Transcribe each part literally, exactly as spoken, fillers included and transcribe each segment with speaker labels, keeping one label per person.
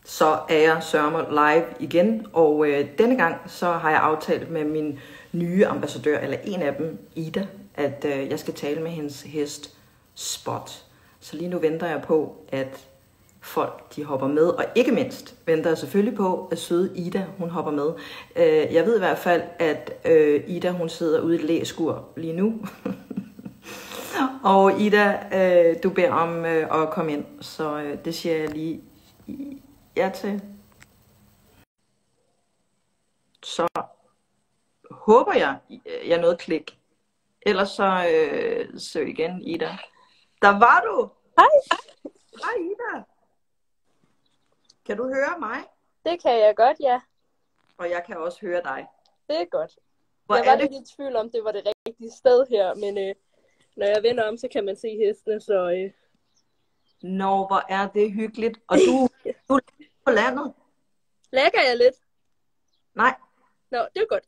Speaker 1: Så er jeg sørger live igen, og øh, denne gang så har jeg aftalt med min nye ambassadør, eller en af dem, Ida, at øh, jeg skal tale med hendes hest Spot. Så lige nu venter jeg på, at folk de hopper med, og ikke mindst venter jeg selvfølgelig på, at søde Ida hun hopper med. Øh, jeg ved i hvert fald, at øh, Ida hun sidder ude i et læskur lige nu. Og Ida, øh, du beder om øh, at komme ind, så øh, det siger jeg lige ja til. Så håber jeg, jeg nåede klik. Ellers så øh, søg igen, Ida. Der var du!
Speaker 2: Hej!
Speaker 1: Hej, Ida! Kan du høre mig?
Speaker 2: Det kan jeg godt, ja.
Speaker 1: Og jeg kan også høre dig.
Speaker 2: Det er godt.
Speaker 1: Hvor
Speaker 2: jeg var
Speaker 1: er det?
Speaker 2: lidt i tvivl om, det var det rigtige sted her, men øh, når jeg vender om, så kan man se hestene, så... Øh...
Speaker 1: Nå, hvor er det hyggeligt. Og du, du er på landet?
Speaker 2: Lægger jeg lidt?
Speaker 1: Nej.
Speaker 2: Nå, det er godt.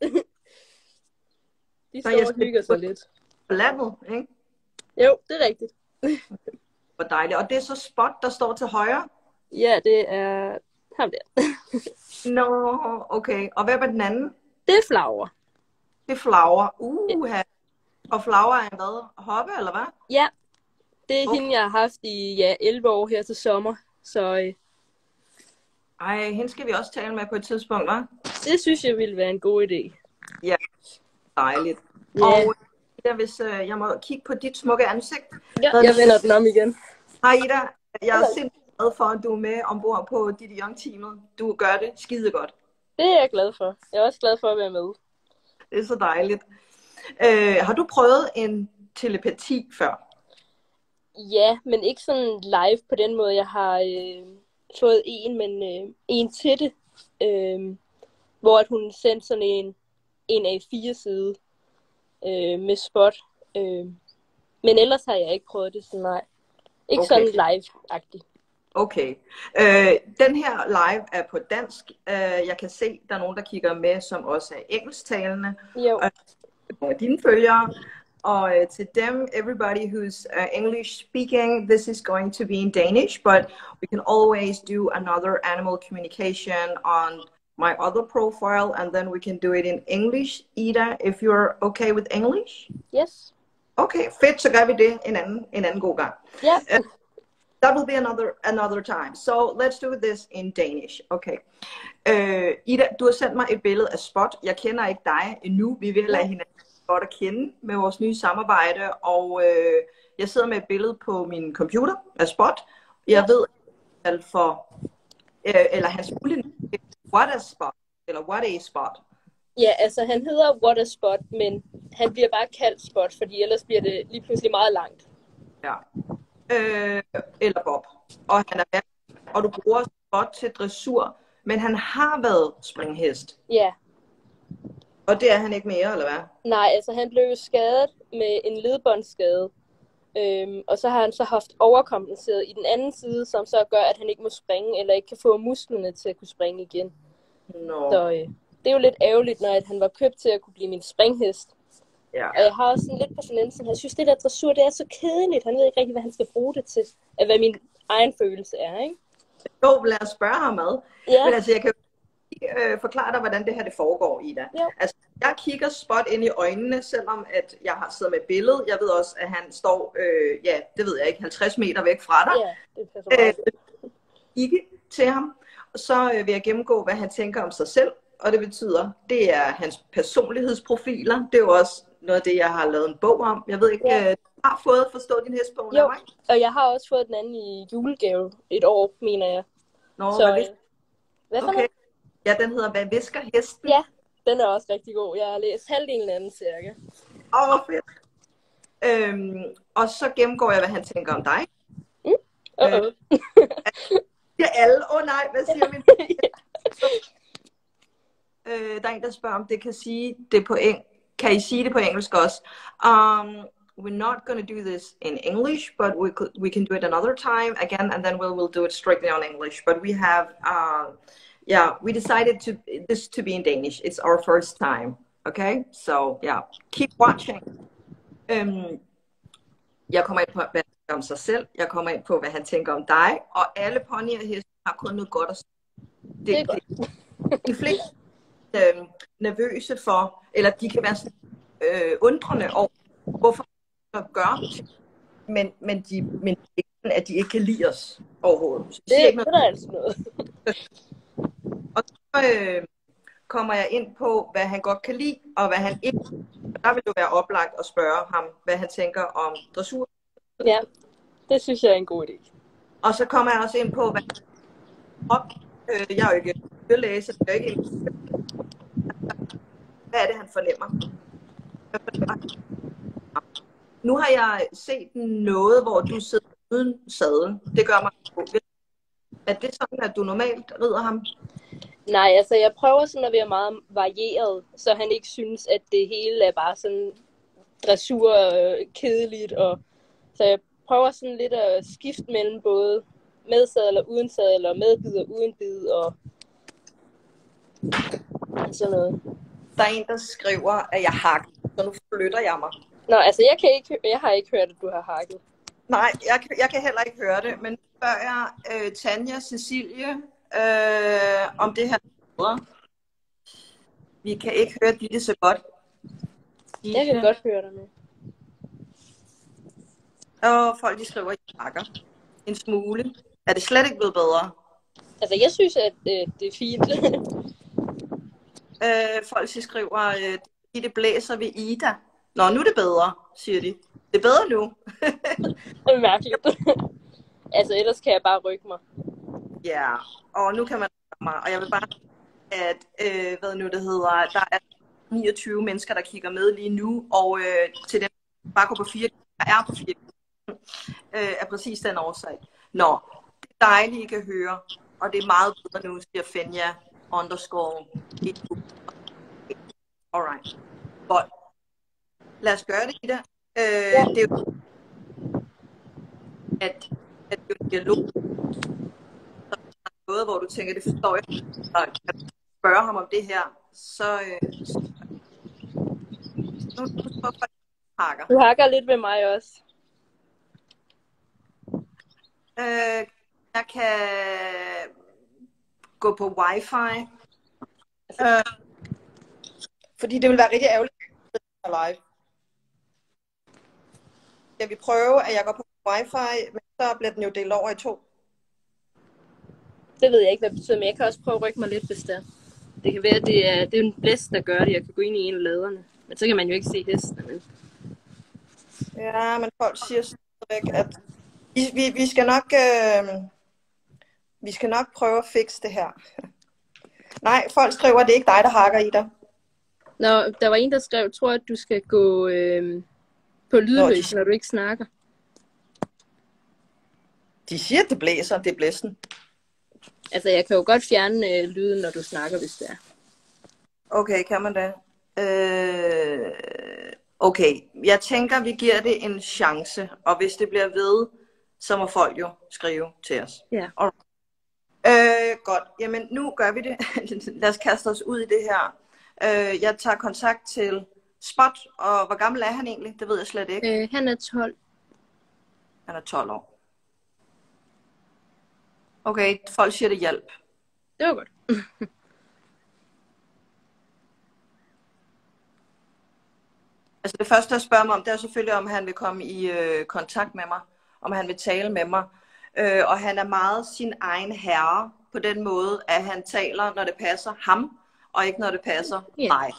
Speaker 2: De står
Speaker 1: jeg
Speaker 2: og hygger sig lidt.
Speaker 1: På landet, ikke?
Speaker 2: Jo, det er rigtigt.
Speaker 1: Hvor dejligt. Og det er så Spot, der står til højre?
Speaker 2: Ja, det er ham der.
Speaker 1: Nå, okay. Og hvad var den anden?
Speaker 2: Det er Flower.
Speaker 1: Det er Flower. Uh, ja. Og Flower er hvad? Hoppe, eller hvad?
Speaker 2: Ja, det er
Speaker 1: Okay.
Speaker 2: hende, jeg har haft i ja, elleve år her til sommer. Så øh,
Speaker 1: Ej, hende skal vi også tale med på et tidspunkt, hva'?
Speaker 2: det synes jeg ville være en god idé.
Speaker 1: Ja, dejligt.
Speaker 2: Ja.
Speaker 1: Og Ida, hvis øh, jeg må kigge på dit smukke ansigt.
Speaker 2: Ja, jeg vender den om igen.
Speaker 1: Hej Ida, jeg er simpelthen glad for, at du er med ombord på dit Young-teamet. Du gør det skide godt.
Speaker 2: Det er jeg glad for. Jeg er også glad for at være med.
Speaker 1: Det er så dejligt. Øh, har du prøvet en telepati før?
Speaker 2: Ja, men ikke sådan live på den måde. Jeg har øh, fået en, men øh, en til det, øh, hvor at hun sendte sådan en, en A fire side øh, med Spot. Øh, men ellers har jeg ikke prøvet det, så nej. Ikke
Speaker 1: Okay.
Speaker 2: sådan live-agtigt.
Speaker 1: Okay. Øh, den her live er på dansk. Øh, jeg kan se, der er nogen, der kigger med, som også er engelsktalende.
Speaker 2: Jo.
Speaker 1: Og nogle af dine følgere. Og uh, to them, everybody who's uh, English speaking, this is going to be in Danish, but we can always do another animal communication on my other profile, and then we can do it in English. Ida, if you're okay with English?
Speaker 2: Yes.
Speaker 1: Okay, fedt, så gør vi det en anden, en anden god gang.
Speaker 2: Ja.
Speaker 1: Uh, that will be another, another time. So let's do this in Danish. Okay. Uh, Ida, du har sendt mig et billede af Spot. Jeg kender ikke dig endnu. Vi vil lade hinanden godt at kende med vores nye samarbejde, og øh, jeg sidder med et billede på min computer af Spot. Jeg ved, at for, øh, eller hans fulde what a Spot, eller what a Spot.
Speaker 2: Ja, altså han hedder What a Spot, men han bliver bare kaldt Spot, fordi ellers bliver det lige pludselig meget langt.
Speaker 1: Ja. Øh, eller Bob. Og han er vært, og du bruger Spot til dressur, men han har været springhest.
Speaker 2: Ja.
Speaker 1: Og det er han ikke mere, eller hvad?
Speaker 2: Nej, altså han blev skadet med en ledbåndsskade. Øhm, og så har han så haft overkompenseret i den anden side, som så gør, at han ikke må springe, eller ikke kan få musklerne til at kunne springe igen.
Speaker 1: No.
Speaker 2: Så øh, det er jo lidt ærgerligt, når at han var købt til at kunne blive min springhest.
Speaker 1: Ja.
Speaker 2: Og jeg har også sådan lidt på fornemmelsen, jeg synes, det der dressur, det er så kedeligt. Han ved ikke rigtig, hvad han skal bruge det til, af hvad min egen følelse er, ikke?
Speaker 1: Jo, lad os spørge ham ad.
Speaker 2: Ja.
Speaker 1: Men altså, jeg kan øh, forklare dig, hvordan det her det foregår, Ida.
Speaker 2: Jo.
Speaker 1: Altså, jeg kigger Spot ind i øjnene, selvom at jeg har siddet med billedet. Jeg ved også, at han står, øh, ja, det ved jeg ikke, halvtreds meter væk fra dig.
Speaker 2: Ja, det passer meget.
Speaker 1: Øh, ikke til ham. Så øh, vil jeg gennemgå, hvad han tænker om sig selv. Og det betyder, det er hans personlighedsprofiler. Det er jo også noget af det, jeg har lavet en bog om. Jeg ved ikke,
Speaker 2: Ja.
Speaker 1: øh, du har fået forstået din hestbog?
Speaker 2: Jo, og jeg har også fået den anden i julegave et år, mener jeg.
Speaker 1: Nå,
Speaker 2: Så,
Speaker 1: hvad,
Speaker 2: øh, hvad for
Speaker 1: okay.
Speaker 2: noget?
Speaker 1: Ja, den hedder, hvad visker hesten?
Speaker 2: Ja, den er også rigtig god. Jeg har læst halvdelen af den cirka.
Speaker 1: Åh, hvor fedt. Øhm, og så gennemgår jeg, hvad han tænker om dig.
Speaker 2: Mm. Uh-oh.
Speaker 1: Ja, alle. Åh oh, nej, hvad siger min? øh, der er en, der spørger, om det kan sige det på eng. Kan I sige det på engelsk også? Um, we're not going to do this in English, but we could, we can do it another time again, and then we'll we'll do it strictly on English. But we have, uh, yeah, we decided to this to be in Danish. It's our first time. Okay, so yeah, keep watching. Um, jeg kommer ind på, hvad han tænker om sig selv. Jeg kommer ind på, hvad han tænker om dig. Og alle ponyer og heste har kun noget godt at sige.
Speaker 2: Det er godt.
Speaker 1: Det, de fleste øh, nervøse for, eller de kan være sådan, øh, undrende over, hvorfor de gør, men, men, de, men at de ikke kan lide os overhovedet. Så de
Speaker 2: Det,
Speaker 1: siger ikke
Speaker 2: det
Speaker 1: noget.
Speaker 2: er altså noget.
Speaker 1: Og så øh, kommer jeg ind på, hvad han godt kan lide, og hvad han ikke. Der vil jo være oplagt at spørge ham, hvad han tænker om dressur.
Speaker 2: Ja, det synes jeg er en god idé.
Speaker 1: Og så kommer jeg også ind på, hvad op. Øh, jeg er jo ikke læser, jeg er ikke hvad er det, han fornemmer. Nu har jeg set noget, hvor du sidder uden sadel. Det gør mig. Er det sådan, at du normalt rider ham?
Speaker 2: Nej, altså jeg prøver sådan at være meget varieret, så han ikke synes, at det hele er bare sådan dressur øh, kedeligt. Og, så jeg prøver sådan lidt at skifte mellem både med sadel og uden sadel, og med bid og uden bid, og sådan noget.
Speaker 1: Der er en, der skriver, at jeg hakker, så nu flytter jeg mig.
Speaker 2: Nå, altså jeg, kan ikke, jeg har ikke hørt, at du har hakket.
Speaker 1: Nej, jeg, jeg kan heller ikke høre det, men spørger jeg øh, Tanja, Cecilie, øh, om det her. Vi kan ikke høre Ditte så godt. Ditte.
Speaker 2: Jeg kan godt høre dig med.
Speaker 1: Og folk de skriver, at jeg hakker en smule. Er det slet ikke blevet bedre?
Speaker 2: Altså jeg synes, at øh, det er fint.
Speaker 1: øh, folk de skriver, at øh, det blæser ved Ida. Nå, nu er det bedre, siger de. Det er bedre nu.
Speaker 2: Det er mærkeligt. Altså, ellers kan jeg bare rykke mig.
Speaker 1: Ja, og nu kan man rykke mig. Og jeg vil bare at, øh, hvad nu det hedder, der er niogtyve mennesker, der kigger med lige nu. Og øh, til dem, der bare går på fire, der er på fire, øh, er præcis den årsag. Nå, det er dejligt, I kan høre. Og det er meget bedre nu, siger Fenja underscore. Alright. Godt. Lad os gøre det, Ida. Øh, ja. Det er jo, at, at det er en dialog. Så er noget, hvor du tænker, det forstår jeg. Og kan du spørge ham om det her, så... Øh, så nu, nu tror jeg, hakker.
Speaker 2: Du hakker lidt ved mig også.
Speaker 1: Øh, jeg kan gå på wifi. Øh, fordi det vil være rigtig ærgerligt live. Skal vi prøve, at jeg går på wifi, men så bliver den jo delt over i to?
Speaker 2: Det ved jeg ikke, hvad det betyder, men jeg kan også prøve at rykke mig lidt, hvis det er. Det kan være, at det er, det er en blæst, der gør det. Jeg kan gå ind i en af laderne. Men så kan man jo ikke se hesten. Men...
Speaker 1: Ja, men folk siger stadigvæk, at vi, vi, vi, skal nok, øh, vi skal nok prøve at fikse det her. Nej, folk skriver, at det er ikke dig, der hakker i dig.
Speaker 2: Nå, der var en, der skrev, tror at du skal gå øh, på lydløs,
Speaker 1: Nå, de...
Speaker 2: når du ikke snakker.
Speaker 1: De siger, at det blæser, det er blæsten.
Speaker 2: Altså, jeg kan jo godt fjerne øh, lyden, når du snakker, hvis det er.
Speaker 1: Okay, kan man det? Øh... Okay, jeg tænker, vi giver det en chance, og hvis det bliver ved, så må folk jo skrive til os.
Speaker 2: Ja.
Speaker 1: Øh, godt, jamen nu gør vi det. Lad os kaste os ud i det her. Øh, jeg tager kontakt til Spot, og hvor gammel er han egentlig? Det ved jeg slet ikke.
Speaker 2: Øh, han er tolv.
Speaker 1: Han er tolv år. Okay, folk siger det hjælp.
Speaker 2: Det var godt.
Speaker 1: Altså det første, jeg spørger mig om, det er selvfølgelig, om han vil komme i øh, kontakt med mig. Om han vil tale med mig. Øh, og han er meget sin egen herre på den måde, at han taler, når det passer ham, og ikke når det passer yeah. mig.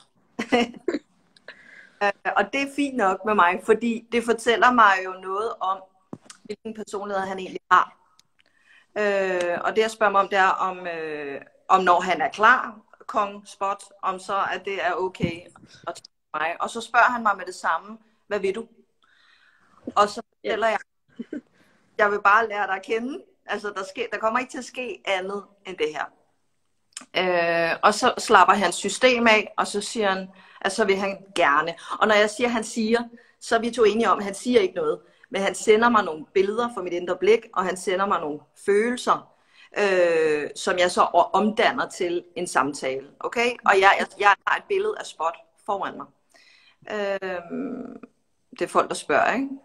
Speaker 1: øh, og det er fint nok med mig, fordi det fortæller mig jo noget om, hvilken personlighed han egentlig har. Øh, og det jeg spørger mig om, det er, om, øh, om når han er klar, Kong Spot, om så at det er okay at tage mig. Og så spørger han mig med det samme, hvad vil du? Og så fortæller jeg, jeg vil bare lære dig at kende. Altså, der, sker, der kommer ikke til at ske andet end det her. Øh, og så slapper han system af, og så siger han, at så vil han gerne. Og når jeg siger, at han siger, så er vi to enige om, at han siger ikke noget. Men han sender mig nogle billeder fra mit indre blik, og han sender mig nogle følelser, øh, som jeg så omdanner til en samtale. Okay? Og jeg, jeg, jeg har et billede af Spot foran mig. Øh, det er folk, der spørger, ikke?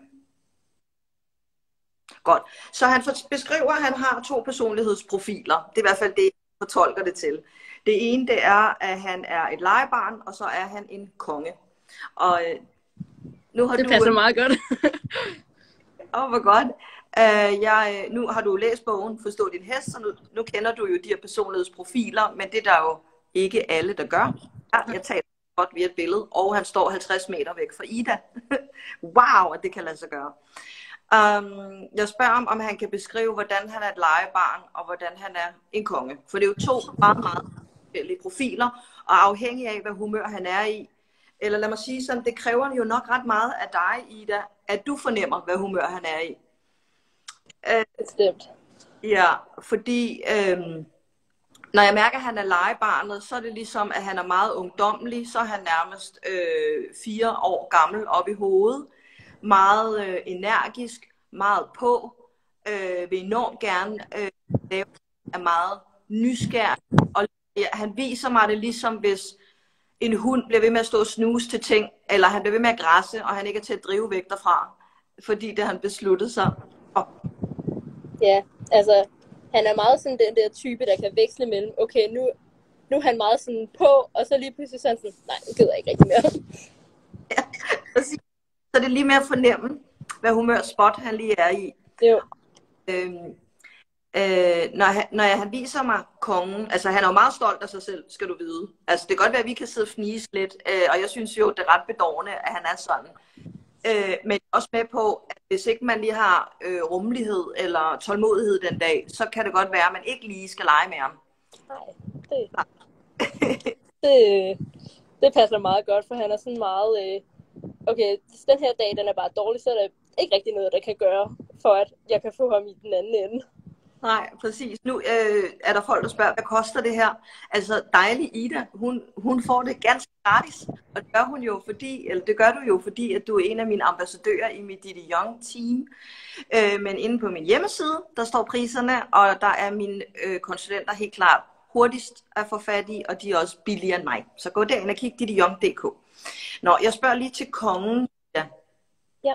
Speaker 1: Godt. Så han beskriver, at han har to personlighedsprofiler. Det er i hvert fald det, fortolker det til. Det ene, det er, at han er et legebarn, og så er han en konge. Og øh, nu har
Speaker 2: det
Speaker 1: du...
Speaker 2: passer meget godt.
Speaker 1: Åh, oh, hvor godt. Uh, jeg, nu har du læst bogen Forstå din hest, så nu, nu kender du jo de her personlighedsprofiler, men det er der jo ikke alle, der gør. Ja, jeg taler godt via et billede, og han står halvtreds meter væk fra Ida. Wow, at det kan lade sig gøre. Um, jeg spørger om, om han kan beskrive, hvordan han er et legebarn, og hvordan han er en konge. For det er jo to meget, meget forskellige profiler, og afhængig af, hvad humør han er i, eller lad mig sige sådan, det kræver jo nok ret meget af dig, Ida, at du fornemmer, hvad humør han er i.
Speaker 2: Bestemt.
Speaker 1: Uh, ja, fordi øhm, når jeg mærker, at han er legebarnet, så er det ligesom, at han er meget ungdommelig, så er han nærmest øh, fire år gammel op i hovedet, meget øh, energisk, meget på, øh, vil enormt gerne øh, lave, er meget nysgerrig, og ja, han viser mig det ligesom, hvis en hund bliver ved med at stå og snuse til ting, eller han bliver ved med at græsse, og han ikke er til at drive væk derfra, fordi det han besluttede sig. Oh.
Speaker 2: Ja, altså, han er meget sådan den der type, der kan veksle mellem, okay, nu, nu er han meget sådan på, og så lige pludselig sådan, sådan nej, det gider jeg ikke rigtig mere.
Speaker 1: Ja, præcis. Så det er lige med at fornemme, hvad humørspot han lige er i.
Speaker 2: Jo.
Speaker 1: Øhm, øh, når, han, når jeg, han viser mig kongen, altså han er jo meget stolt af sig selv, skal du vide. Altså det kan godt være, at vi kan sidde og fnise lidt, øh, og jeg synes jo, det er ret bedårende, at han er sådan. Øh, men også med på, at hvis ikke man lige har øh, rummelighed eller tålmodighed den dag, så kan det godt være, at man ikke lige skal lege med ham.
Speaker 2: Nej, det, det, det passer meget godt, for han er sådan meget, øh, okay, hvis den her dag den er bare dårlig, så er der ikke rigtig noget, der kan gøre, for at jeg kan få ham i den anden ende.
Speaker 1: Nej, præcis. Nu øh, er der folk, der spørger, hvad koster det her? Altså dejlig Ida, hun, hun får det ganske gratis, og det gør hun jo fordi, eller det gør du jo fordi, at du er en af mine ambassadører i mit Ditte Young team. Øh, men inde på min hjemmeside, der står priserne, og der er mine øh, konsulenter helt klart hurtigst at få fat i, og de er også billigere end mig. Så gå derind og kig ditte young punktum d k. Nå, jeg spørger lige til kongen. Ja.
Speaker 2: Ja.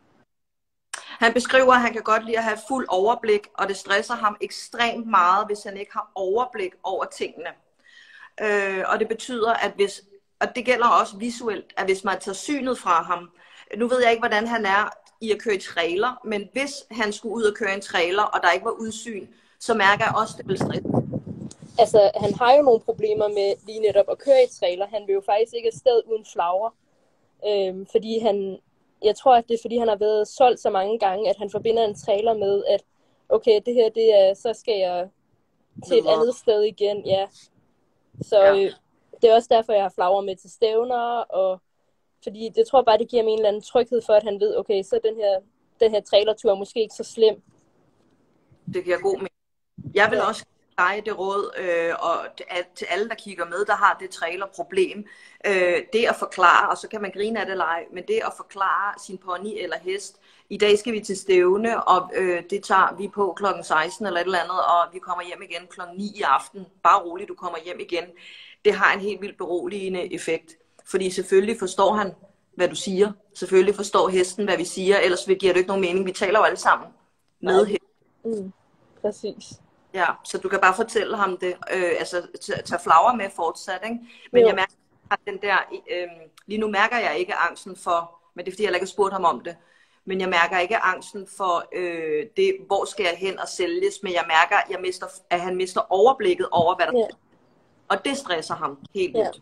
Speaker 1: Han beskriver, at han kan godt lide at have fuld overblik, og det stresser ham ekstremt meget, hvis han ikke har overblik over tingene. Øh, og det betyder, at hvis, og det gælder også visuelt, at hvis man tager synet fra ham, nu ved jeg ikke, hvordan han er i at køre i trailer, men hvis han skulle ud og køre en trailer, og der ikke var udsyn, så mærker jeg også, at det vil stresse.
Speaker 2: Altså, han har jo nogle problemer med lige netop at køre i trailer. Han vil jo faktisk ikke afsted uden flagre, øhm, fordi han... Jeg tror, at det er, fordi han har været solgt så mange gange, at han forbinder en trailer med, at okay, det her, det er, så skal jeg til et andet sted igen, ja. Så ja. Øh, det er også derfor, jeg har flagre med til stævner, og fordi det tror bare, det giver mig en eller anden tryghed for, at han ved, okay, så den her, den her trailertur er måske ikke så slem.
Speaker 1: Det giver god mening. Jeg vil ja. også dig det råd, øh, og at til alle, der kigger med, der har det trailerproblem. Øh, det at forklare, og så kan man grine af det lege, men det at forklare sin pony eller hest, i dag skal vi til stævne, og øh, det tager vi på klokken seksten eller et eller andet, og vi kommer hjem igen klokken ni i aften. Bare roligt, du kommer hjem igen. Det har en helt vildt beroligende effekt, fordi selvfølgelig forstår han, hvad du siger. Selvfølgelig forstår hesten, hvad vi siger, ellers giver det ikke nogen mening. Vi taler jo alle sammen med hesten.
Speaker 2: Mm, præcis.
Speaker 1: Ja, så du kan bare fortælle ham det, øh, altså tage flagre med fortsat, ikke? Men jo. Jeg mærker, at den der, øh, lige nu mærker jeg ikke angsten for, men det er fordi, jeg ikke har spurgt ham om det, men jeg mærker ikke angsten for øh, det, hvor skal jeg hen og sælges, men jeg mærker, at, jeg mister, at han mister overblikket over, hvad der
Speaker 2: ja.
Speaker 1: er. Og det stresser ham helt vildt.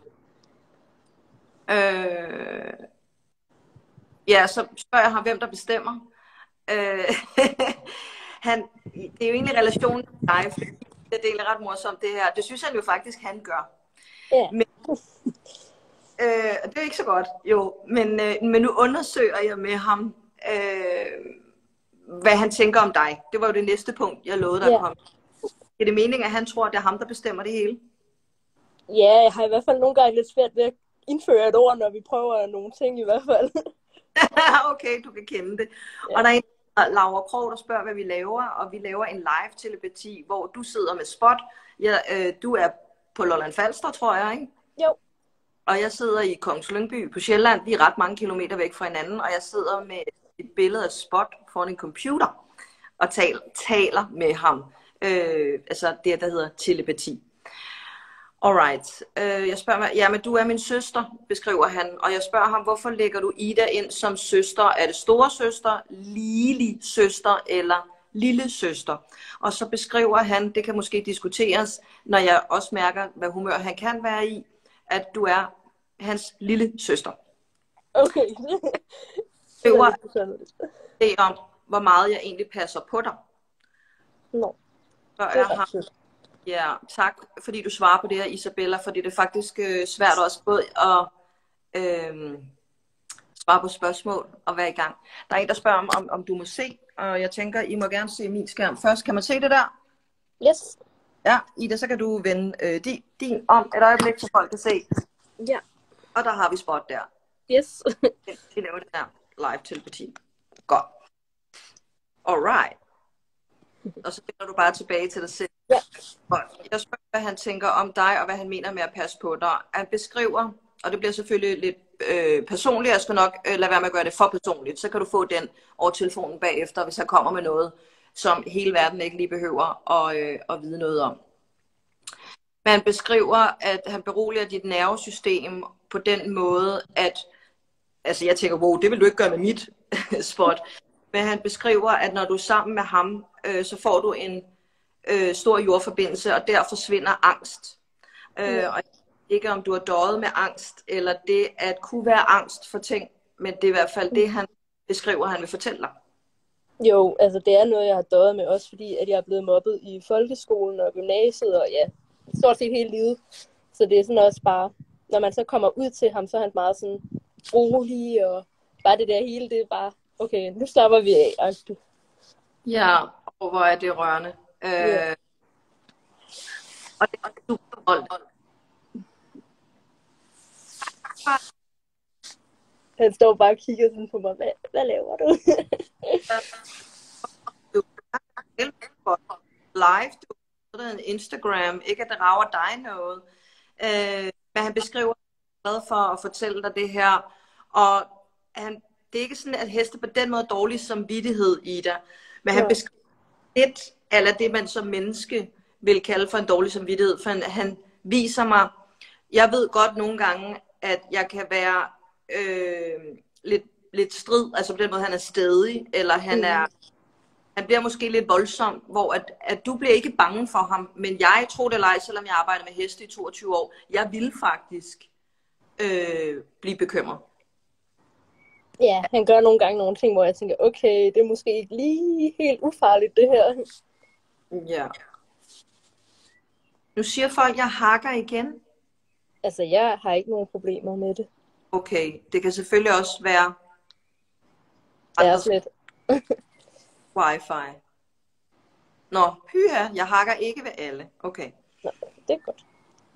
Speaker 1: Ja. Øh, ja, så spørger jeg ham, hvem der bestemmer. Øh, Han, det er jo egentlig relationen til dig, fordi det er ret morsomt det her. Det synes han jo faktisk, han gør.
Speaker 2: Ja.
Speaker 1: Men, øh, det er ikke så godt, jo. Men, øh, men nu undersøger jeg med ham, øh, hvad han tænker om dig. Det var jo det næste punkt, jeg lovede dig
Speaker 2: ja.
Speaker 1: at komme. Er det meningen, at han tror, at det er ham, der bestemmer det hele?
Speaker 2: Ja, jeg har i hvert fald nogle gange lidt svært ved at indføre et ord, når vi prøver nogle ting i hvert fald.
Speaker 1: Okay, du kan kende det. Ja. Og der er en Laura Krog, der spørger, hvad vi laver, og vi laver en live telepati, hvor du sidder med spot. Ja, øh, du er på Lolland Falster, tror jeg, ikke?
Speaker 2: Jo.
Speaker 1: Og jeg sidder i Kongens Lyngby på Sjælland, vi er ret mange kilometer væk fra hinanden, og jeg sidder med et billede af spot foran en computer og tal, taler med ham. Øh, altså det, der hedder telepati. Alright. Øh, jeg spørger mig, ja, men du er min søster, beskriver han, og jeg spørger ham, hvorfor lægger du Ida ind som søster? Er det store søster, lille søster eller lille søster? Og så beskriver han, det kan måske diskuteres, når jeg også mærker, hvad humør han kan være i, at du er hans lille søster.
Speaker 2: Okay.
Speaker 1: Beskriver det om, hvor meget jeg egentlig passer på dig.
Speaker 2: Nå.
Speaker 1: Så jeg har Ja, tak, fordi du svarer på det her, Isabella, fordi det er faktisk øh, svært også både at øh, svare på spørgsmål og være i gang. Der er en, der spørger om, om, om du må se, og jeg tænker, I må gerne se min skærm først. Kan man se det der?
Speaker 2: Yes.
Speaker 1: Ja, Ida, så kan du vende øh, din, din om et øjeblik, så folk kan se.
Speaker 2: Ja.
Speaker 1: Og der har vi spot der.
Speaker 2: Yes.
Speaker 1: Vi laver det der live telepati. Godt. Alright. Og så vender du bare tilbage til dig selv.
Speaker 2: Ja.
Speaker 1: Jeg spørger, hvad han tænker om dig, og hvad han mener med at passe på dig. Han beskriver, og det bliver selvfølgelig lidt øh, personligt, jeg skal nok øh, lade være med at gøre det for personligt, så kan du få den over telefonen bagefter, hvis han kommer med noget, som hele verden ikke lige behøver at, øh, at vide noget om. Men han beskriver, at han beroliger dit nervesystem på den måde, at, altså jeg tænker, wow, det vil du ikke gøre med mit spot, men han beskriver, at når du er sammen med ham, øh, så får du en øh, stor jordforbindelse, og der forsvinder angst. Øh, og ikke om du har døjet med angst, eller det at kunne være angst for ting, men det er i hvert fald det, han beskriver, han vil fortælle dig.
Speaker 2: Jo, altså det er noget, jeg har døjet med, også fordi at jeg er blevet mobbet i folkeskolen og gymnasiet, og ja, stort set hele livet. Så det er sådan også bare, når man så kommer ud til ham, så er han meget sådan rolig, og bare det der hele, det er bare, okay, nu slapper vi af. Altså.
Speaker 1: Ja, og hvor er det rørende. Øh, ja. Og det er super voldt.
Speaker 2: Han står bare og kigger sådan på mig, hvad, hvad laver du?
Speaker 1: Du er live, du har en Instagram, ikke at det rager dig noget. Øh, men han beskriver, at han er glad for at fortælle dig det her. Og han, det er ikke sådan, at heste på den måde dårlig samvittighed i dig. Men han ja. beskriver lidt, eller det man som menneske vil kalde for en dårlig samvittighed. For han, han viser mig, jeg ved godt nogle gange, at jeg kan være øh, lidt, lidt strid, altså på den måde, han er stædig, eller han er, han bliver måske lidt voldsom, hvor at, at du bliver ikke bange for ham, men jeg tror det eller ej, selvom jeg arbejder med heste i toogtyve år, jeg vil faktisk øh, blive bekymret.
Speaker 2: Ja, han gør nogle gange nogle ting, hvor jeg tænker, okay, det er måske ikke lige helt ufarligt, det her.
Speaker 1: Ja. Nu siger folk, jeg hakker igen.
Speaker 2: Altså, jeg har ikke nogen problemer med det.
Speaker 1: Okay, det kan selvfølgelig også være
Speaker 2: det er lidt.
Speaker 1: Wi-Fi. Nå, pyha, jeg hakker ikke ved alle. Okay.
Speaker 2: Nå, det er godt.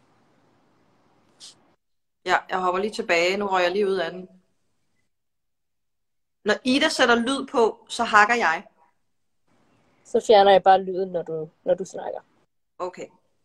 Speaker 1: Ja, jeg hopper lige tilbage. Nu rører jeg lige ud af den. Når Ida sætter lyd på, så hakker jeg.
Speaker 2: Så fjerner jeg bare lyden, når du, når du snakker.
Speaker 1: Okay.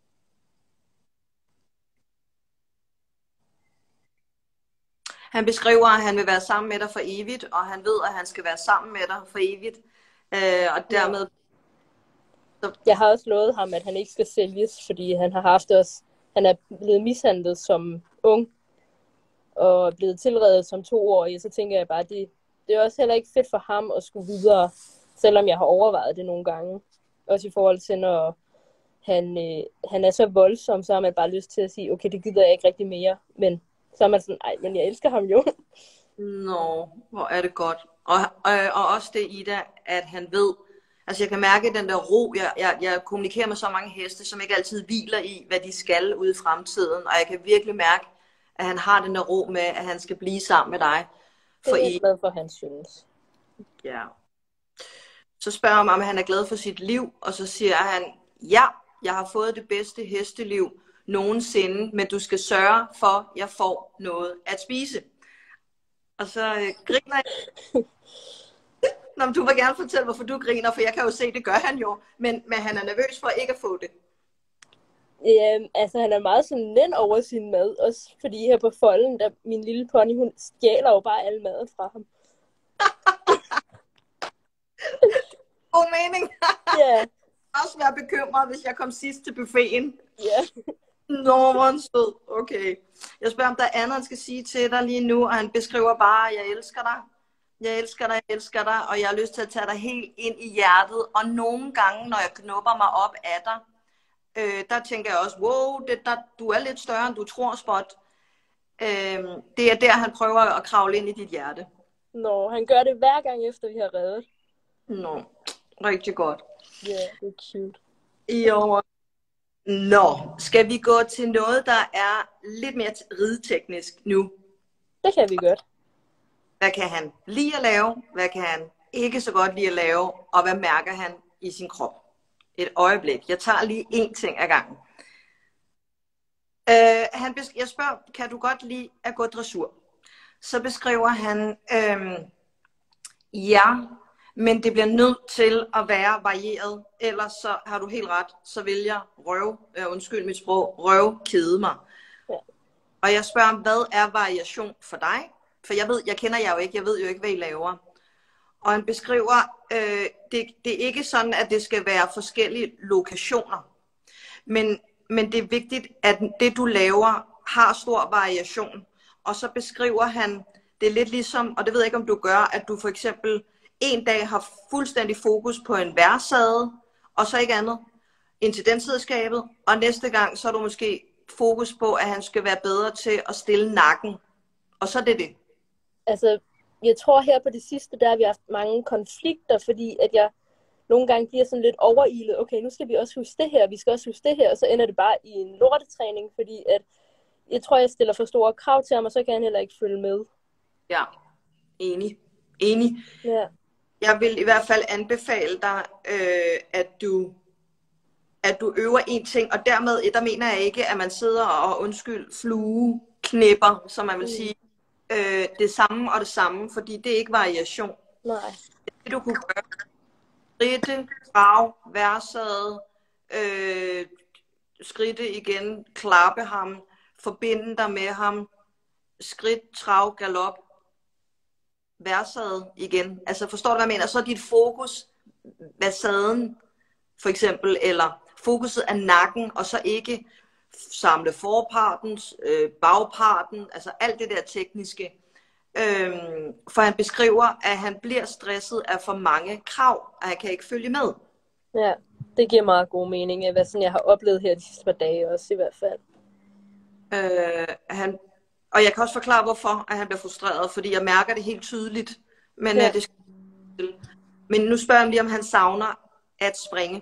Speaker 1: Han beskriver, at han vil være sammen med dig for evigt, og han ved, at han skal være sammen med dig for evigt. Øh, og dermed...
Speaker 2: Ja. Jeg har også lovet ham, at han ikke skal sælges, fordi han har haft os... Han er blevet mishandlet som ung, og blevet tilredet som toårig. Så tænker jeg bare, at det, det er også heller ikke fedt for ham at skulle videre, selvom jeg har overvejet det nogle gange. Også i forhold til, når han, øh, han er så voldsom, så har man bare lyst til at sige, okay, det gider jeg ikke rigtig mere, men... Så er man sådan, ej, men jeg elsker ham jo.
Speaker 1: Nå, hvor er det godt. Og, og, og også det, Ida, at han ved, altså jeg kan mærke den der ro, jeg, jeg, jeg kommunikerer med så mange heste, som ikke altid hviler i, hvad de skal ude i fremtiden, og jeg kan virkelig mærke, at han har den der ro med, at han skal blive sammen med dig.
Speaker 2: For det er jeg glad for, han synes.
Speaker 1: Ja. Så spørger han, om han er glad for sit liv, og så siger han, ja, jeg har fået det bedste hesteliv nogensinde, men du skal sørge for, at jeg får noget at spise. Og så øh, griner jeg. Nå, men du vil gerne fortælle, hvorfor du griner, for jeg kan jo se, det gør han jo, men, men han er nervøs for ikke at få det.
Speaker 2: Ja, altså han er meget sådan nændt over sin mad, også fordi her på folden, der min lille pony, hun stjæler jo bare al maden fra ham.
Speaker 1: God mening.
Speaker 2: Ja,
Speaker 1: også være bekymret, hvis jeg kom sidst til buffeten.
Speaker 2: Ja.
Speaker 1: Nå, hvor en sød. Okay. Jeg spørger, om der er andet, han skal sige til dig lige nu, og han beskriver bare, jeg elsker dig. Jeg elsker dig, jeg elsker dig, og jeg har lyst til at tage dig helt ind i hjertet. Og nogle gange, når jeg knupper mig op af dig, øh, der tænker jeg også, wow, det, der, du er lidt større, end du tror, Spot. Øh, det er der, han prøver at kravle ind i dit hjerte.
Speaker 2: Nå, han gør det hver gang efter, vi har reddet.
Speaker 1: Nå, rigtig godt.
Speaker 2: Ja, yeah, det er cute.
Speaker 1: Jo. Nå, skal vi gå til noget, der er lidt mere rideteknisk nu?
Speaker 2: Det kan vi godt.
Speaker 1: Hvad kan han lide at lave? Hvad kan han ikke så godt lide at lave? Og hvad mærker han i sin krop? Et øjeblik. Jeg tager lige én ting ad gangen. Uh, han jeg spørger, kan du godt lide at gå dressur? Så beskriver han, øhm, ja, men det bliver nødt til at være varieret. Ellers så har du helt ret, så vil jeg røv, øh, undskyld mit sprog, røv kede mig.
Speaker 2: Ja.
Speaker 1: Og jeg spørger, hvad er variation for dig? For jeg ved, jeg kender jer jo ikke, jeg ved jo ikke, hvad I laver. Og han beskriver, øh, det, det er ikke sådan, at det skal være forskellige lokationer. Men, men det er vigtigt, at det du laver har stor variation. Og så beskriver han, det er lidt ligesom, og det ved jeg ikke, om du gør, at du for eksempel en dag har fuldstændig fokus på en værsade, og så ikke andet, incidensredskabet, og næste gang, så er du måske fokus på, at han skal være bedre til at stille nakken. Og så er det det.
Speaker 2: Altså, jeg tror her på det sidste, der har vi haft mange konflikter, fordi at jeg nogle gange bliver sådan lidt overilet. Okay, nu skal vi også huske det her, vi skal også huske det her, og så ender det bare i en lortetræning, fordi at jeg tror, jeg stiller for store krav til ham, og så kan han heller ikke følge med.
Speaker 1: Ja, enig. Enig.
Speaker 2: Ja.
Speaker 1: Jeg vil i hvert fald anbefale dig, øh, at du at du øver en ting, og dermed, der mener jeg ikke, at man sidder og, undskyld, flue, knipper, som man vil mm. sige, øh, det samme og det samme, fordi det er ikke variation.
Speaker 2: Nej.
Speaker 1: Det du kunne gøre, skritte, trav, værsade, øh, skritte igen, klappe ham, forbinde dig med ham, skridt, trav, galop, værsade igen. Altså forstår du, hvad jeg mener? Så er dit fokus versaden, for eksempel, eller fokuset er nakken, og så ikke samle forparten, øh, bagparten, altså alt det der tekniske. Øhm, for han beskriver, at han bliver stresset af for mange krav, og han kan ikke følge med.
Speaker 2: Ja, det giver meget god mening, hvad sådan jeg har oplevet her de sidste par dage også i hvert fald.
Speaker 1: Øh, han, og jeg kan også forklare, hvorfor at han bliver frustreret, fordi jeg mærker det helt tydeligt. Men, ja. øh, det skal... men nu spørger jeg lige, om han savner at springe.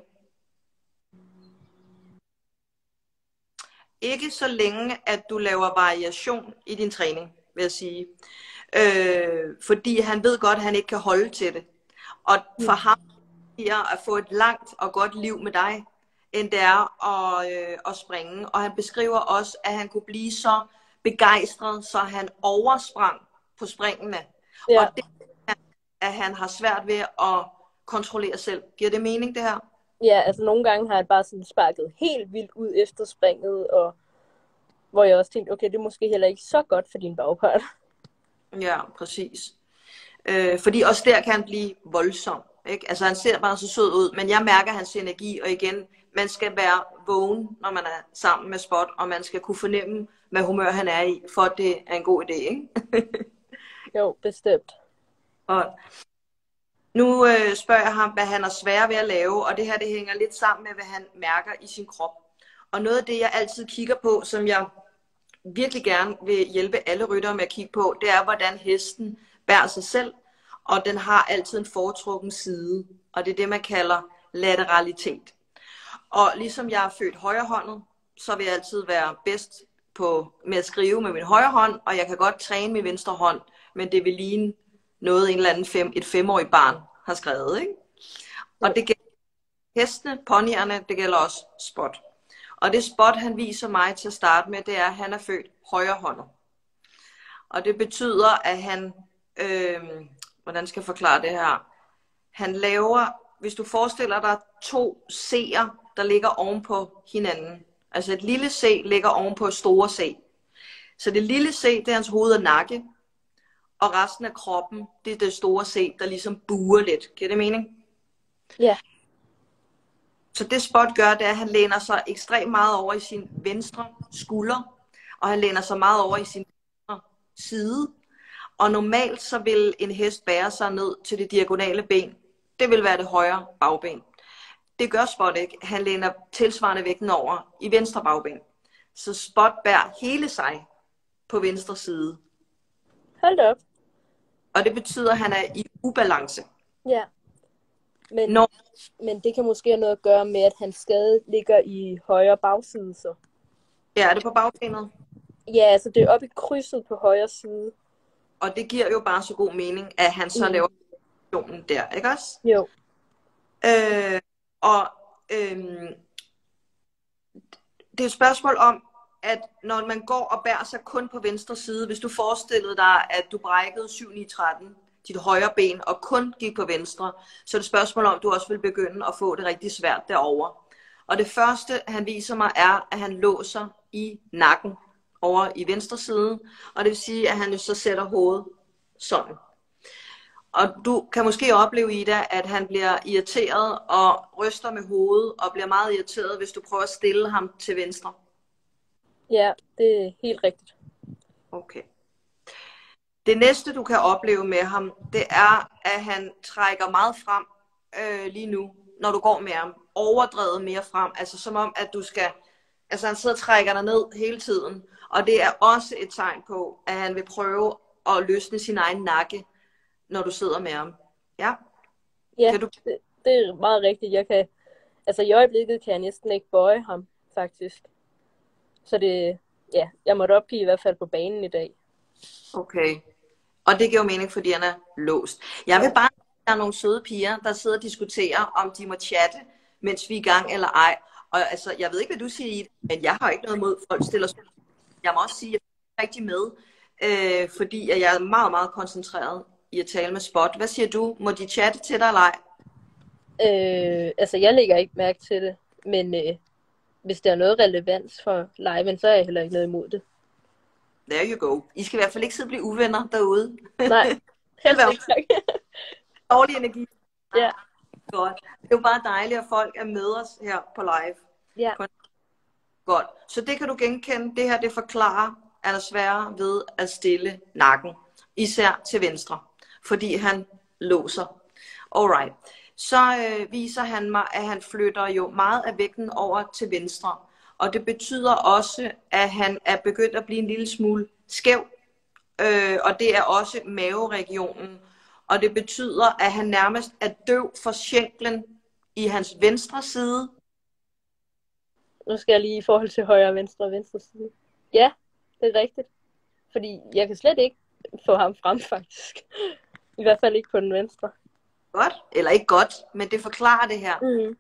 Speaker 1: Ikke så længe, at du laver variation i din træning, vil jeg sige. Øh, fordi han ved godt, at han ikke kan holde til det. Og for ham er at få et langt og godt liv med dig, end det er at, øh, at springe. Og han beskriver også, at han kunne blive så begejstret, så han oversprang på springene. Ja. Og det er, at han har svært ved at kontrollere selv. Giver det mening, det her?
Speaker 2: Ja, altså nogle gange har jeg bare sådan sparket helt vildt ud efter springet, og hvor jeg også tænkte, okay, det er måske heller ikke så godt for din bagpart.
Speaker 1: Ja, præcis. Øh, fordi også der kan han blive voldsom. Ikke? Altså han ser bare så sød ud, men jeg mærker hans energi, og igen, man skal være vågen, når man er sammen med Spot, og man skal kunne fornemme, hvad humør han er i, for at det er en god idé, ikke?
Speaker 2: Jo, bestemt.
Speaker 1: Og nu øh, spørger jeg ham, hvad han er svær ved at lave, og det her det hænger lidt sammen med, hvad han mærker i sin krop. Og noget af det, jeg altid kigger på, som jeg virkelig gerne vil hjælpe alle ryttere med at kigge på, det er, hvordan hesten bærer sig selv, og den har altid en foretrukken side, og det er det, man kalder lateralitet. Og ligesom jeg er født højrehåndet, så vil jeg altid være bedst på, med at skrive med min højre hånd, og jeg kan godt træne min venstre hånd, men det vil ligne noget, en eller anden fem, et femårig barn har skrevet, ikke? Og det gælder hestene, ponyerne, det gælder også Spot. Og det Spot, han viser mig til at starte med, det er, at han er født højrehåndet. Og det betyder, at han, øh, hvordan skal jeg forklare det her? Han laver, hvis du forestiller dig to C'er, der ligger ovenpå hinanden. Altså et lille C ligger ovenpå et store C. Så det lille C, det er hans hoved og nakke. Og resten af kroppen, det er det store C, der ligesom buer lidt. Giver det mening?
Speaker 2: Ja.
Speaker 1: Så det Spot gør, det er, at han læner sig ekstremt meget over i sin venstre skulder, og han læner sig meget over i sin venstre side. Og normalt så vil en hest bære sig ned til det diagonale ben. Det vil være det højre bagben. Det gør Spot ikke. Han læner tilsvarende vægten over i venstre bagben. Så Spot bærer hele sig på venstre side.
Speaker 2: Hold da op.
Speaker 1: Og det betyder, at han er i ubalance.
Speaker 2: Ja. Men,
Speaker 1: Når...
Speaker 2: men det kan måske have noget at gøre med, at hans skade ligger i højre bagside så.
Speaker 1: Ja, er det på bagbenet?
Speaker 2: Ja, altså det er oppe i krydset på højre side.
Speaker 1: Og det giver jo bare så god mening, at han så mm. laver operationen der, ikke også?
Speaker 2: Jo.
Speaker 1: Øh, og øhm, det er et spørgsmål om, at når man går og bærer sig kun på venstre side, hvis du forestillede dig, at du brækkede syv ni tretten, dit højre ben, og kun gik på venstre, så er det et spørgsmål om, at du også vil begynde at få det rigtig svært derovre. Og det første, han viser mig, er, at han låser i nakken over i venstre side, og det vil sige, at han jo så sætter hovedet sådan. Og du kan måske opleve, Ida, at han bliver irriteret og ryster med hovedet, og bliver meget irriteret, hvis du prøver at stille ham til venstre.
Speaker 2: Ja, det er helt rigtigt.
Speaker 1: Okay. Det næste, du kan opleve med ham, det er, at han trækker meget frem øh, lige nu, når du går med ham. Overdrevet mere frem, altså som om, at du skal... Altså han sidder og trækker dig ned hele tiden, og det er også et tegn på, at han vil prøve at løsne sin egen nakke, når du sidder med ham. Ja?
Speaker 2: Ja,
Speaker 1: kan du...
Speaker 2: det, det er meget rigtigt. Jeg kan... Altså i øjeblikket kan jeg næsten ikke bøje ham, faktisk. Så det... Ja, jeg måtte opgive i hvert fald på banen i dag.
Speaker 1: Okay. Og det giver jo mening, fordi han er låst. Jeg vil bare, der er nogle søde piger, der sidder og diskuterer, om de må chatte, mens vi er i gang eller ej. Og altså, jeg ved ikke, hvad du siger, Ida, men jeg har ikke noget mod, folk stiller sig. Jeg må også sige, at jeg er rigtig med, øh, fordi at jeg er meget, meget koncentreret i at tale med Spot. Hvad siger du? Må de chatte til dig eller ej?
Speaker 2: Øh, altså, jeg lægger ikke mærke til det, men øh, hvis der er noget relevans for liven, så er jeg heller ikke noget imod det.
Speaker 1: There you go. I skal i hvert fald ikke sidde og blive uvenner derude.
Speaker 2: Nej, helt ikke.
Speaker 1: Dårlig energi.
Speaker 2: Ja.
Speaker 1: Godt. Det er jo bare dejligt, at folk er med os her på live.
Speaker 2: Ja.
Speaker 1: Godt. Så det kan du genkende. Det her, det forklarer, at er sværere ved at stille nakken. Især til venstre. Fordi han låser. Alright. Så øh, viser han mig, at han flytter jo meget af vægten over til venstre. Og det betyder også, at han er begyndt at blive en lille smule skæv. Øh, og det er også maveregionen. Og det betyder, at han nærmest er døv for skænklen i hans venstre side.
Speaker 2: Nu skal jeg lige i forhold til højre og venstre og venstre side. Ja, det er rigtigt. Fordi jeg kan slet ikke få ham frem, faktisk. I hvert fald ikke på den venstre.
Speaker 1: Godt. Eller ikke godt, men det forklarer det her.
Speaker 2: Mm.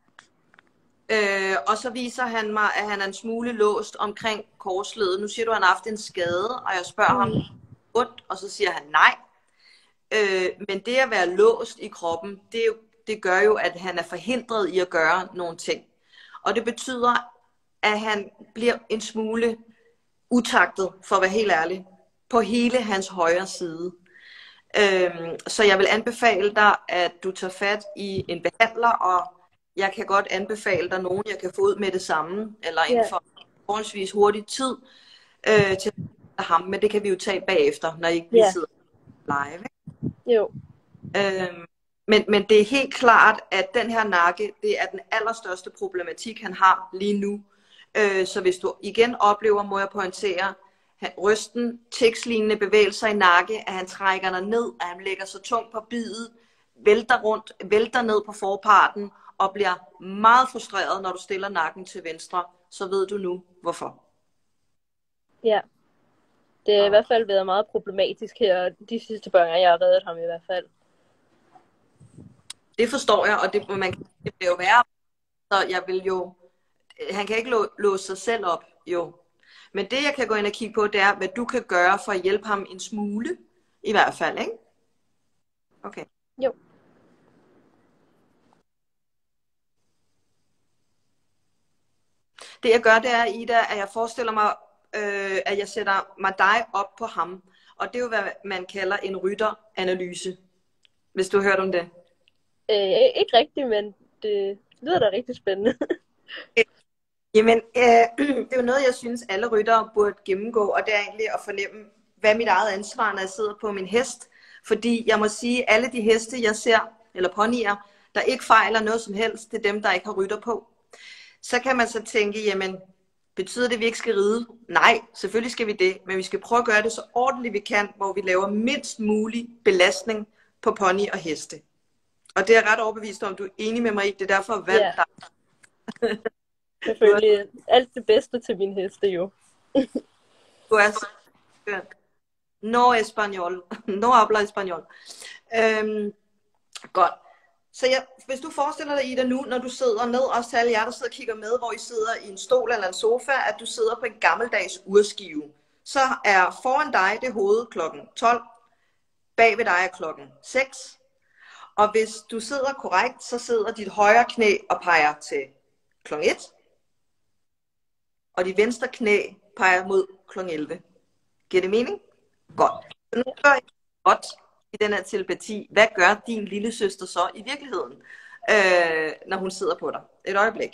Speaker 1: Øh, og så viser han mig, at han er en smule låst omkring korsledet. Nu siger du, at han har haft en skade, og jeg spørger mm. ham ondt, og så siger han nej. Øh, men det at være låst i kroppen, det, er jo, det gør jo, at han er forhindret i at gøre nogle ting. Og det betyder, at han bliver en smule utaktet, for at være helt ærlig, på hele hans højre side. Øhm, så jeg vil anbefale dig, at du tager fat i en behandler, og jeg kan godt anbefale dig nogen, jeg kan få ud med det samme, eller inden for forholdsvis hurtig tid øh, til ham, men det kan vi jo tage bagefter, når I ikke lige sidder live.
Speaker 2: Jo.
Speaker 1: Øhm, men, men det er helt klart, at den her nakke, det er den allerstørste problematik, han har lige nu. Øh, så hvis du igen oplever, må jeg pointere, rysten, tekstlignende bevægelser i nakke, at han trækker dig ned, at han lægger så tungt på bidet, vælter rundt, vælter ned på forparten, og bliver meget frustreret, når du stiller nakken til venstre, så ved du nu, hvorfor.
Speaker 2: Ja. Det har i hvert fald været meget problematisk her, de sidste gange, jeg har reddet ham i hvert fald.
Speaker 1: Det forstår jeg, og det, man, det bliver jo værre. Så jeg vil jo, han kan ikke lå, låse sig selv op, jo. Men det, jeg kan gå ind og kigge på, det er, hvad du kan gøre for at hjælpe ham en smule, i hvert fald, ikke? Okay.
Speaker 2: Jo.
Speaker 1: Det jeg gør, det er, Ida, at jeg forestiller mig, øh, at jeg sætter mig dig op på ham. Og det er jo, hvad man kalder en rytteranalyse, hvis du har hørt om det.
Speaker 2: Øh, ikke rigtigt, men det Det lyder da rigtig spændende.
Speaker 1: Jamen, øh, det er jo noget, jeg synes, alle ryttere burde gennemgå, og det er egentlig at fornemme, hvad er mit eget ansvar, når jeg sidder på min hest. Fordi jeg må sige, alle de heste, jeg ser, eller ponyer, der ikke fejler noget som helst, det er dem, der ikke har rytter på. Så kan man så tænke, jamen, betyder det, at vi ikke skal ride? Nej, selvfølgelig skal vi det, men vi skal prøve at gøre det så ordentligt vi kan, hvor vi laver mindst mulig belastning på pony og heste. Og det er ret overbevist om, du er enig med mig i, det er derfor valgt
Speaker 2: Ja.
Speaker 1: dig.
Speaker 2: Selvfølgelig alt det bedste til min heste jo.
Speaker 1: Du er så skønt. No español. No habla español. Øhm, godt. Så jeg, hvis du forestiller dig, Ida, nu, når du sidder ned, også til alle jer, der sidder og kigger med, hvor I sidder i en stol eller en sofa, at du sidder på en gammeldags urskive. Så er foran dig det hoved klokken tolv, bag ved dig er klokken seks. Og hvis du sidder korrekt, så sidder dit højre knæ og peger til klokken et. Og dit venstre knæ peger mod klokken elleve. Giver det mening? Godt. Så nu gør jeg godt i den her telepati. Hvad gør din lille søster så i virkeligheden, øh, når hun sidder på dig? Et øjeblik.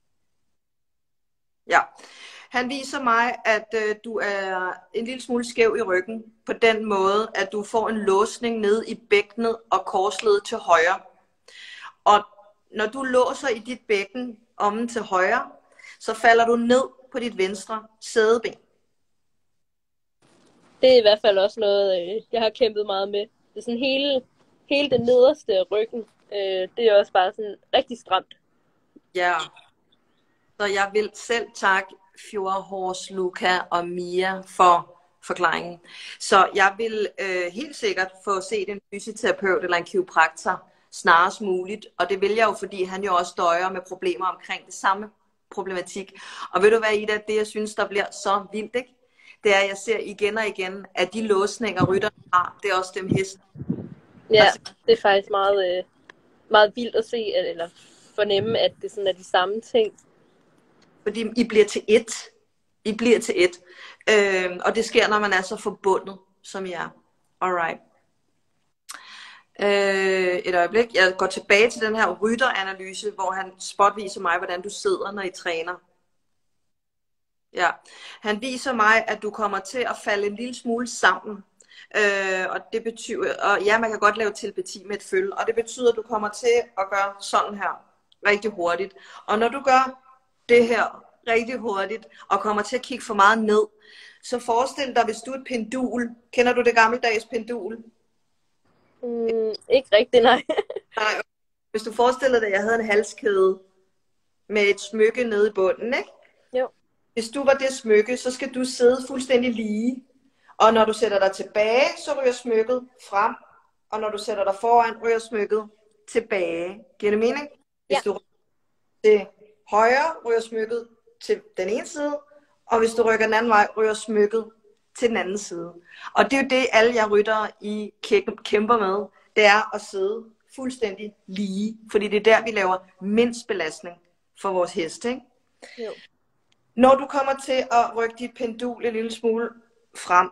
Speaker 1: Ja. Han viser mig, at øh, du er en lille smule skæv i ryggen, på den måde, at du får en låsning ned i bækkenet og korsledet til højre. Og når du låser i dit bækken om til højre, så falder du ned på dit venstre sædeben.
Speaker 2: Det er i hvert fald også noget, øh, jeg har kæmpet meget med. Det er sådan hele, hele det nederste af ryggen. Øh, det er også bare sådan rigtig stramt.
Speaker 1: Ja. Så jeg vil selv takke Fjordhors, Luca og Mia for forklaringen. Så jeg vil øh, helt sikkert få set en fysioterapeut eller en kiropraktor snarest muligt. Og det vil jeg jo, fordi han jo også døjer med problemer omkring det samme problematik. Og ved du hvad, Ida, det jeg synes, der bliver så vildt, ikke? Det er, at jeg ser igen og igen, at de låsninger, rytterne har, det er også dem hesten.
Speaker 2: Ja,
Speaker 1: Altså,
Speaker 2: det er faktisk meget, øh, meget vildt at se, eller fornemme, at det sådan er de samme ting.
Speaker 1: Fordi I bliver til ét. I bliver til ét. Øhm, og det sker, når man er så forbundet, som I er. Alright. Øh, et øjeblik. Jeg går tilbage til den her rytteranalyse, hvor han spotviser mig, hvordan du sidder, når I træner. Ja. Han viser mig, at du kommer til at falde en lille smule sammen. Øh, og det betyder, og ja, man kan godt lave telepati med et følge, og det betyder, at du kommer til at gøre sådan her rigtig hurtigt. Og når du gør det her rigtig hurtigt, og kommer til at kigge for meget ned, så forestil dig, hvis du er et pendul. Kender du det gammeldags pendul?
Speaker 2: Mm, ikke rigtigt, nej.
Speaker 1: Nej. Hvis du forestiller dig, at jeg havde en halskæde med et smykke nede i bunden, ikke?
Speaker 2: Jo.
Speaker 1: Hvis du var det smykke, så skal du sidde fuldstændig lige. Og når du sætter dig tilbage, så ryger smykket frem. Og når du sætter dig foran, ryger smykket tilbage. Giver det mening? Hvis
Speaker 2: Ja.
Speaker 1: du rykker til højre, ryger smykket til den ene side. Og hvis du rykker den anden vej, ryger smykket til den anden side. Og det er jo det, alle jer ryttere I kæmper med. Det er at sidde fuldstændig lige. Fordi det er der, vi laver mindst belastning for vores heste, ikke?
Speaker 2: Jo.
Speaker 1: Når du kommer til at rykke dit pendul en lille smule frem,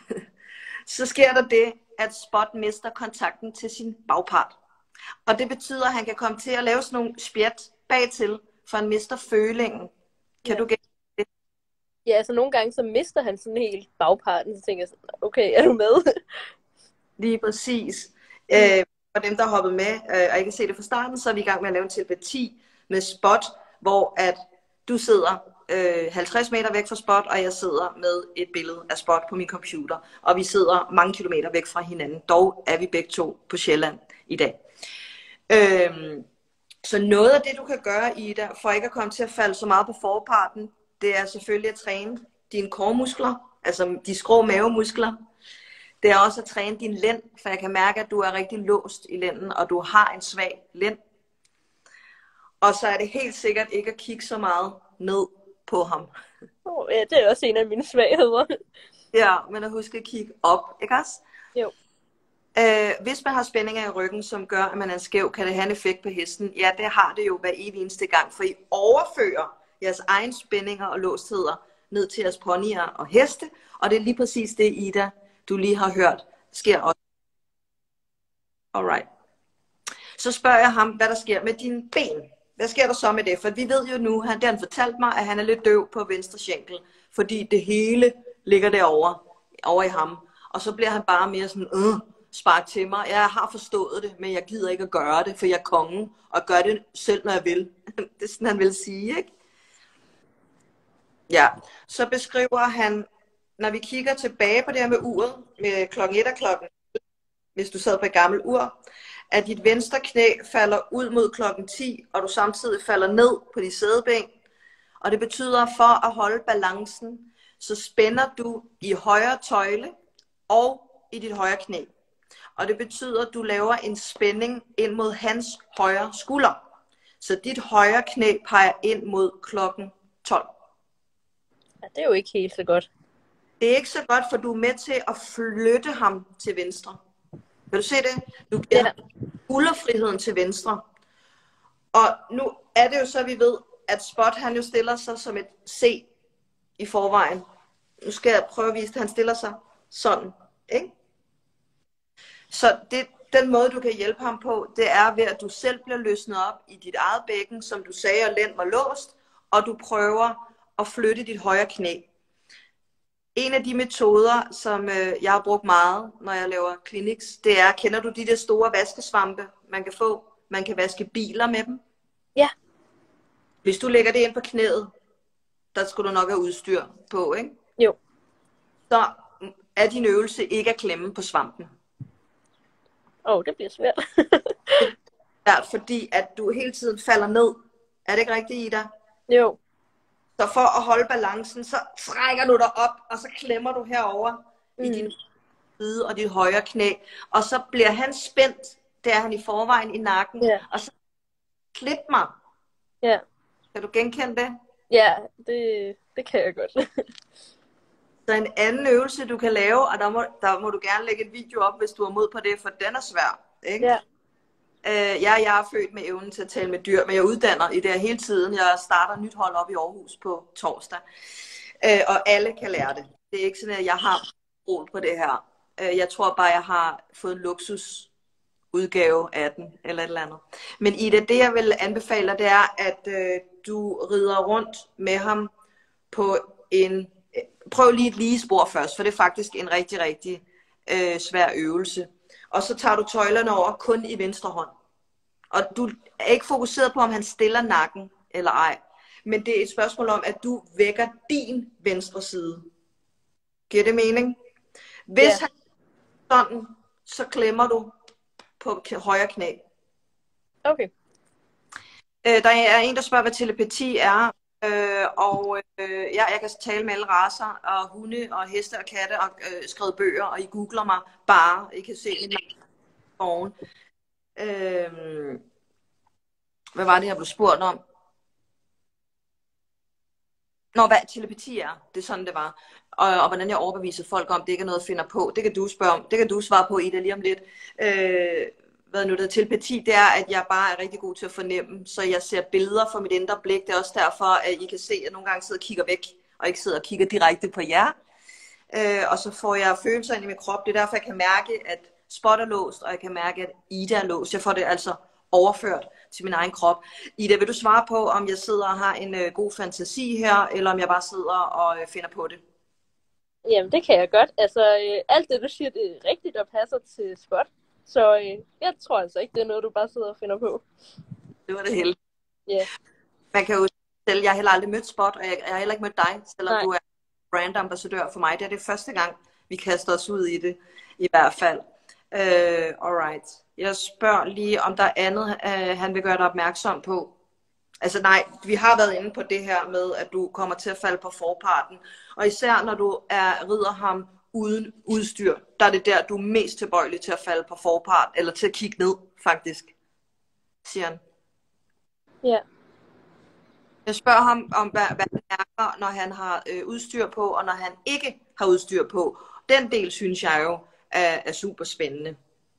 Speaker 1: så sker der det, at Spot mister kontakten til sin bagpart. Og det betyder, at han kan komme til at lave sådan nogle spjæt bagtil, for han mister følingen. Kan
Speaker 2: Ja.
Speaker 1: du gætte det?
Speaker 2: Ja, altså nogle gange så mister han sådan helt bagparten, så tænker jeg sådan, okay, er du med?
Speaker 1: Lige præcis. Øh, for dem, der har hoppet med øh, og ikke kan se det fra starten, så er vi i gang med at lave en telepati med Spot, hvor at du sidder øh, halvtreds meter væk fra Spot, og jeg sidder med et billede af Spot på min computer. Og vi sidder mange kilometer væk fra hinanden. Dog er vi begge to på Sjælland i dag. Øhm, så noget af det, du kan gøre, Ida, for ikke at komme til at falde så meget på forparten, det er selvfølgelig at træne dine kormuskler, altså de skrå mavemuskler. Det er også at træne din lænd, for jeg kan mærke, at du er rigtig låst i lænden, og du har en svag lænd. Og så er det helt sikkert ikke at kigge så meget ned på ham.
Speaker 2: Oh, ja, det er også en af mine svagheder.
Speaker 1: Ja, men at huske at kigge op, ikke også?
Speaker 2: Jo.
Speaker 1: Øh, hvis man har spændinger i ryggen, som gør, at man er skæv, kan det have en effekt på hesten. Ja, det har det jo hver evig eneste gang, for I overfører jeres egen spændinger og låstheder ned til jeres ponyer og heste, og det er lige præcis det, Ida, du lige har hørt, sker også. Alright. Så spørger jeg ham, hvad der sker med dine ben. hvad sker der så med det? For vi ved jo nu, han, det har han fortalt mig, at han er lidt døv på venstre skænkel, fordi det hele ligger derovre, over i ham. Og så bliver han bare mere sådan, øh, spark til mig. Jeg har forstået det, men jeg gider ikke at gøre det, for jeg er kongen, og gør det selv, når jeg vil. Det er sådan, han vil sige, ikke? Ja, så beskriver han, når vi kigger tilbage på det her med uret, med klokken et og klokken, hvis du sad på et gammelt ur, at dit venstre knæ falder ud mod klokken ti, og du samtidig falder ned på de sædeben. Og det betyder, for at holde balancen, så spænder du i højre tøjle og i dit højre knæ. Og det betyder, at du laver en spænding ind mod hans højre skulder. Så dit højre knæ peger ind mod klokken tolv.
Speaker 2: Ja, det er jo ikke helt så godt.
Speaker 1: Det er ikke så godt, for du er med til at flytte ham til venstre. Kan du se det? Du giver
Speaker 2: Ja.
Speaker 1: skulderfriheden til venstre. Og nu er det jo så, vi ved, at Spot han jo stiller sig som et C i forvejen. Nu skal jeg prøve at vise, at han stiller sig sådan. Ikke? Så det, den måde, du kan hjælpe ham på, det er ved, at du selv bliver løsnet op i dit eget bækken, som du sagde, og lænd var låst, og du prøver at flytte dit højre knæ. En af de metoder, som øh, jeg har brugt meget, når jeg laver clinics, det er, kender du de der store vaskesvampe, man kan få? Man kan vaske biler med dem.
Speaker 2: Ja.
Speaker 1: Hvis du lægger det ind på knæet, der skal du nok have udstyr på, ikke?
Speaker 2: Jo.
Speaker 1: Så er din øvelse ikke at klemme på svampen.
Speaker 2: Åh, oh, det bliver svært.
Speaker 1: Ja, fordi at du hele tiden falder ned. Er det ikke rigtigt, Ida?
Speaker 2: Jo.
Speaker 1: Så for at holde balancen, så trækker du dig op, og så klemmer du herover mm. i din side og dit højre knæ. Og så bliver han spændt, det er han i forvejen i nakken.
Speaker 2: Ja.
Speaker 1: Og så klip mig.
Speaker 2: Ja.
Speaker 1: Kan du genkende det?
Speaker 2: Ja, det, det kan jeg godt.
Speaker 1: Så en anden øvelse, du kan lave, og der må, der må du gerne lægge en video op, hvis du er mod på det, for den er svær. Ikke?
Speaker 2: Ja.
Speaker 1: Øh, jeg, jeg er født med evnen til at tale med dyr, men jeg uddanner i det her hele tiden. Jeg starter nyt hold op i Aarhus på torsdag, øh, og alle kan lære det. Det er ikke sådan, at jeg har brug på det her. Øh, jeg tror bare, jeg har fået en luksusudgave af den, eller et eller andet. Men Ida, det jeg vil anbefale, det er, at øh, du rider rundt med ham på en... Prøv lige et lige spor først, for det er faktisk en rigtig, rigtig øh, svær øvelse. Og så tager du tøjlerne over kun i venstre hånd. Og du er ikke fokuseret på, om han stiller nakken eller ej. Men det er et spørgsmål om, at du vækker din venstre side. Giver det mening? Hvis ja. han er sådan, så klemmer du på højre knæ.
Speaker 2: Okay.
Speaker 1: Øh, der er en, der spørger, hvad telepati er. Øh, og øh, ja, jeg kan tale med alle racer, og hunde, og heste og katte, og øh, skrevet bøger, og I googler mig bare. I kan se min morgen. Øh, hvad var det, jeg blev spurgt om? Nå, hvad telepati er. Det er sådan, det var. Og, og hvordan jeg overbeviser folk om, det ikke er noget, jeg finder på. Det kan du spørge om. Det kan du svare på, Ida, lige om lidt. Øh, hvad nu, det er telepati, det er, at jeg bare er rigtig god til at fornemme, så jeg ser billeder fra mit indre blik. Det er også derfor, at I kan se, at jeg nogle gange sidder og kigger væk, og ikke sidder og kigger direkte på jer. Øh, og så får jeg følelser ind i min krop. Det er derfor, jeg kan mærke, at Spot er låst, og jeg kan mærke, at Ida er låst. Jeg får det altså overført til min egen krop. Ida, vil du svare på, om jeg sidder og har en øh, god fantasi her, eller om jeg bare sidder og øh, finder på det?
Speaker 2: Jamen, det kan jeg godt. Altså, øh, alt det, du siger, det er rigtigt og passer til Spot. Så øh, jeg tror altså ikke, det er noget, du bare sidder og finder på.
Speaker 1: Det var det hele.
Speaker 2: Ja. Yeah.
Speaker 1: Man kan jo selv, jeg har heller aldrig mødt Spot, og jeg, jeg har heller ikke mødt dig, selvom Nej. du er brandambassadør for mig. Det er det første gang, vi kaster os ud i det, i hvert fald. Uh, alright. Jeg spørger lige, om der er andet, uh, han vil gøre dig opmærksom på. Altså nej, vi har været inde på det her med, at du kommer til at falde på forparten. Og især når du er, rider ham uden udstyr, der er det der, du er mest tilbøjelig til at falde på forpart, eller til at kigge ned, faktisk, siger han.
Speaker 2: Ja. Yeah.
Speaker 1: Jeg spørger ham om, hvad, hvad han mærker, når han har øh, udstyr på, og når han ikke har udstyr på. Den del, synes jeg jo, er, er super spændende.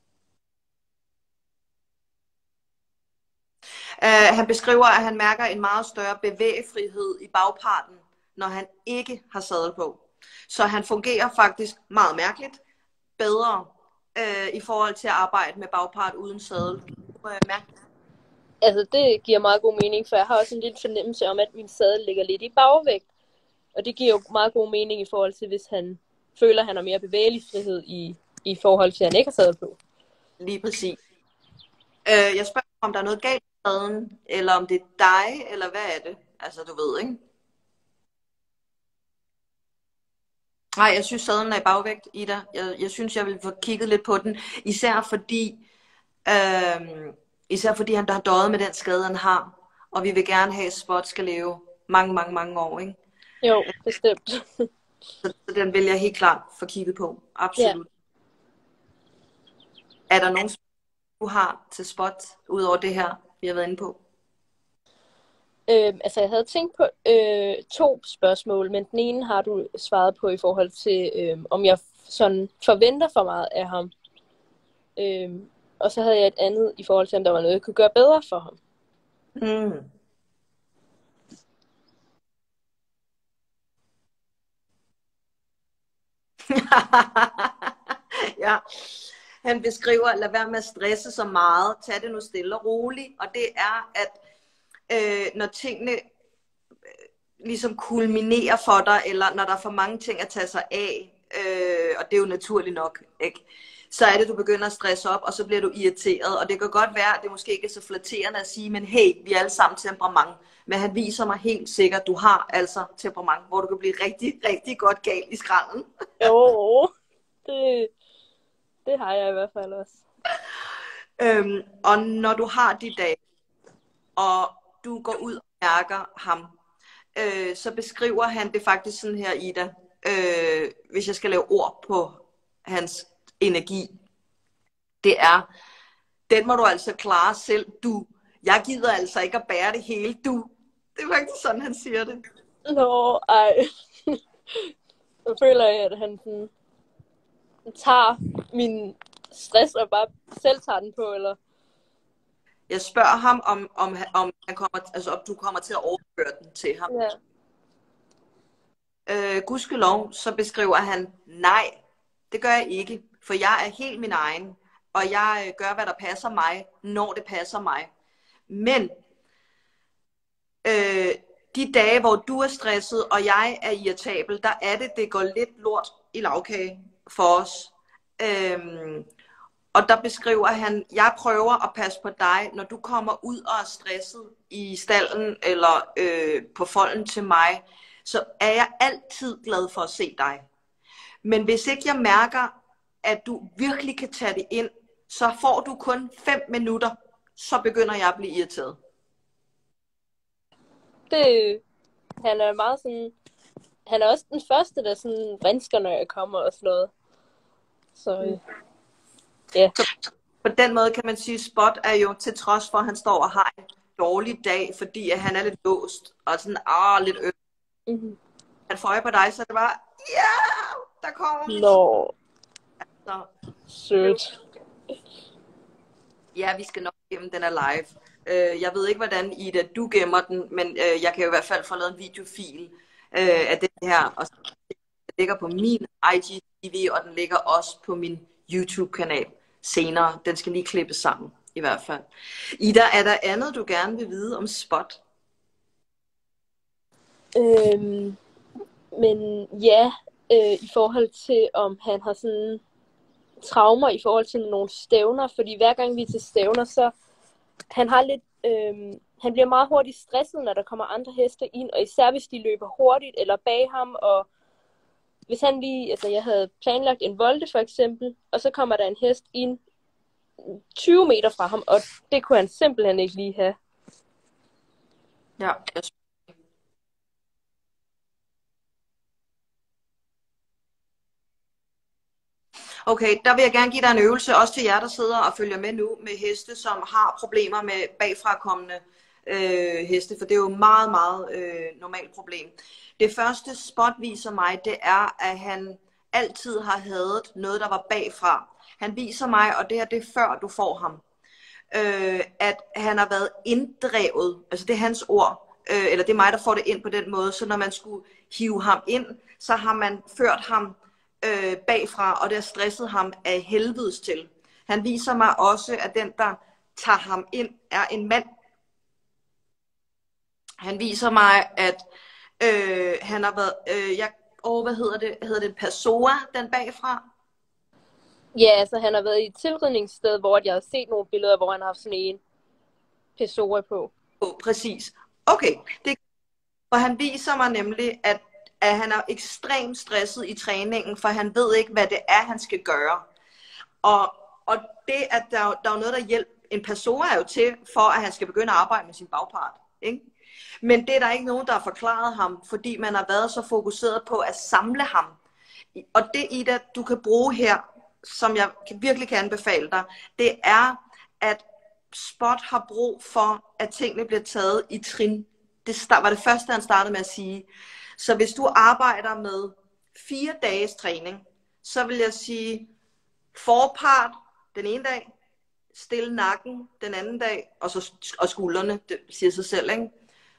Speaker 1: Uh, han beskriver, at han mærker en meget større bevægefrihed i bagparten, når han ikke har sadel på. Så han fungerer faktisk meget mærkeligt bedre uh, i forhold til at arbejde med bagpart uden sadel. Uh,
Speaker 2: Altså, det giver meget god mening, for jeg har også en lille fornemmelse om, at min sadel ligger lidt i bagvægt. Og det giver jo meget god mening i forhold til, hvis han føler, at han har mere bevægelig frihed i, i forhold til, at han ikke har sadel på.
Speaker 1: Lige præcis. Øh, jeg spørger, om der er noget galt med sadlen, eller om det er dig, eller hvad er det? Altså, du ved, ikke? Nej, jeg synes, sadlen er i bagvægt, Ida. Jeg, jeg synes, jeg vil få kigget lidt på den. Især fordi, øh, især fordi han der har døjet med den skade, han har. Og vi vil gerne have, at Spot skal leve mange, mange, mange år, ikke?
Speaker 2: Jo, bestemt.
Speaker 1: Så, så den vil jeg helt klart få kigget på. Absolut. Ja. Er der nogen spørgsmål, du har til Spot, ud over det her, vi har været inde på?
Speaker 2: Øh, altså, jeg havde tænkt på øh, to spørgsmål, men den ene har du svaret på i forhold til, øh, om jeg sådan forventer for meget af ham. Øh, og så havde jeg et andet i forhold til, om der var noget, jeg kunne gøre bedre for ham.
Speaker 1: Mm. Ja. Han beskriver, lad være med at stresse så meget, tag det nu stille og roligt, og det er, at øh, når tingene øh, ligesom kulminerer for dig, eller når der er for mange ting at tage sig af, øh, og det er jo naturligt nok, ikke? Så er det, du begynder at stresse op, og så bliver du irriteret, og det kan godt være, at det måske ikke er så flatterende at sige, men hey, vi er alle sammen temperament, men han viser mig helt sikkert, at du har altså temperament, hvor du kan blive rigtig, rigtig godt gal i skralden.
Speaker 2: Jo, det, det har jeg i hvert fald også.
Speaker 1: Øhm, og når du har de dage, og du går ud og mærker ham, øh, så beskriver han det faktisk sådan her, Ida, øh, hvis jeg skal lave ord på hans energi. Det er, den må du altså klare selv, du. Jeg gider altså ikke at bære det hele, du. Det er faktisk sådan, han siger det.
Speaker 2: Nå, ej. Så føler jeg, at han sådan, tager min stress og bare selv tager den på, eller?
Speaker 1: Jeg spørger ham, om, om, om, han kommer, altså, om du kommer til at overføre den til ham.
Speaker 2: Ja.
Speaker 1: Øh, gudskelov, så beskriver han, nej, det gør jeg ikke, for jeg er helt min egen, og jeg øh, gør, hvad der passer mig, når det passer mig. Men øh, de dage, hvor du er stresset, og jeg er irritabel, der er det, det går lidt lort i lavkage for os. Øhm, og der beskriver han, jeg prøver at passe på dig, når du kommer ud og er stresset i stallen, eller øh, på folden til mig, så er jeg altid glad for at se dig. Men hvis ikke jeg mærker, at du virkelig kan tage det ind, så får du kun fem minutter, så begynder jeg at blive irriteret.
Speaker 2: Det, han er meget sådan, han er også den første, der sådan vrinsker, når jeg kommer og sådan noget. Så øh, ja.
Speaker 1: Så på den måde kan man sige, at Spot er jo til trods for, at han står og har en dårlig dag, fordi at han er lidt låst, og sådan, ah, lidt øv.
Speaker 2: Mm-hmm.
Speaker 1: Han får øje på dig, så det var, ja, yeah, der kommer.
Speaker 2: Nå.
Speaker 1: Så,
Speaker 2: Sødt.
Speaker 1: ja, vi skal nok gemme den er live. Uh, jeg ved ikke, hvordan Ida, du gemmer den, men uh, jeg kan jo i hvert fald få lavet en videofil uh, af det her, og den ligger på min I G T V, og den ligger også på min YouTube-kanal senere. Den skal lige klippes sammen, i hvert fald. Ida, er der andet, du gerne vil vide om Spot?
Speaker 2: Øhm, men ja, øh, i forhold til, om han har sådan traumer i forhold til nogle stævner, fordi hver gang vi er til stævner, så han har lidt, øhm, han bliver meget hurtigt stresset, når der kommer andre heste ind, og især hvis de løber hurtigt eller bag ham, og hvis han lige, altså jeg havde planlagt en volte for eksempel, og så kommer der en hest ind tyve meter fra ham, og det kunne han simpelthen ikke lige have.
Speaker 1: Ja, jeg Okay, der vil jeg gerne give dig en øvelse, også til jer, der sidder og følger med nu, med heste, som har problemer med bagfrakommende øh, heste, for det er jo et meget, meget øh, normalt problem. Det første Spot viser mig, det er, at han altid har hadet noget, der var bagfra. Han viser mig, og det her det er før du får ham, øh, at han har været inddrevet, altså det er hans ord, øh, eller det er mig, der får det ind på den måde, så når man skulle hive ham ind, så har man ført ham Øh, bagfra, og det har stresset ham af helvedes til. Han viser mig også, at den, der tager ham ind, er en mand Han viser mig, at øh, han har været, øh, jeg, åh, hvad hedder det, hedder det Pessoa, den bagfra?
Speaker 2: Ja, altså han har været i et tilridningssted, hvor jeg har set nogle billeder, hvor han har haft sådan en Pessoa på.
Speaker 1: Oh, præcis. Okay, det, for han viser mig nemlig, at, at han er ekstremt stresset i træningen, for han ved ikke, hvad det er, han skal gøre. Og, og det, at der, der er noget, der hjælper, en person er jo til, for at han skal begynde at arbejde med sin bagpart. Ikke? Men det er der ikke nogen, der har forklaret ham, fordi man har været så fokuseret på at samle ham. Og det, Ida, du kan bruge her, som jeg virkelig kan anbefale dig, det er, at Spot har brug for, at tingene bliver taget i trin. Det var det første, han startede med at sige. Så hvis du arbejder med fire dages træning, så vil jeg sige forpart den ene dag, stille nakken den anden dag, og, så, og skuldrene, det siger sig selv, ikke?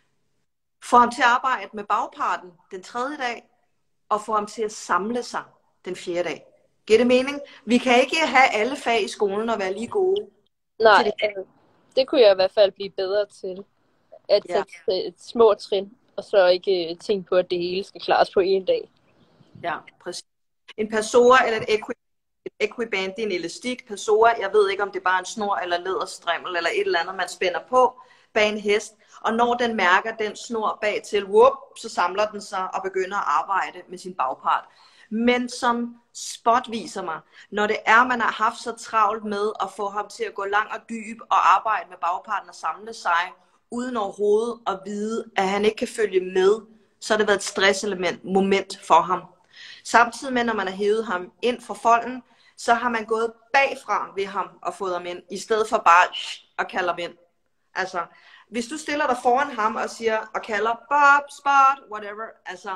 Speaker 1: Få ham til at arbejde med bagparten den tredje dag, og få ham til at samle sig den fjerde dag. Giver det mening? Vi kan ikke have alle fag i skolen og være lige gode.
Speaker 2: Nej, det. Altså, det kunne jeg i hvert fald blive bedre til. At
Speaker 1: Ja.
Speaker 2: tage et små trin, og så ikke tænke på, at det hele skal klares på en dag.
Speaker 1: Ja, præcis. En Pessoa eller et equi, et equiband, det er en elastik. Pessoa, jeg ved ikke, om det er bare en snor eller læderstrimmel eller et eller andet, man spænder på bag en hest. Og når den mærker den snor bag til, whoop, så samler den sig og begynder at arbejde med sin bagpart. Men som Spot viser mig, når det er, man har haft så travlt med at få ham til at gå lang og dyb og arbejde med bagparten og samle sig, uden overhovedet at vide, at han ikke kan følge med, så har det været et stresselement moment for ham. Samtidig med, når man har hævet ham ind for folden, så har man gået bagfra ved ham og fået ham ind, i stedet for bare at kalde ham ind. Altså, hvis du stiller dig foran ham og siger, og kalder Bob, Spot, whatever, altså,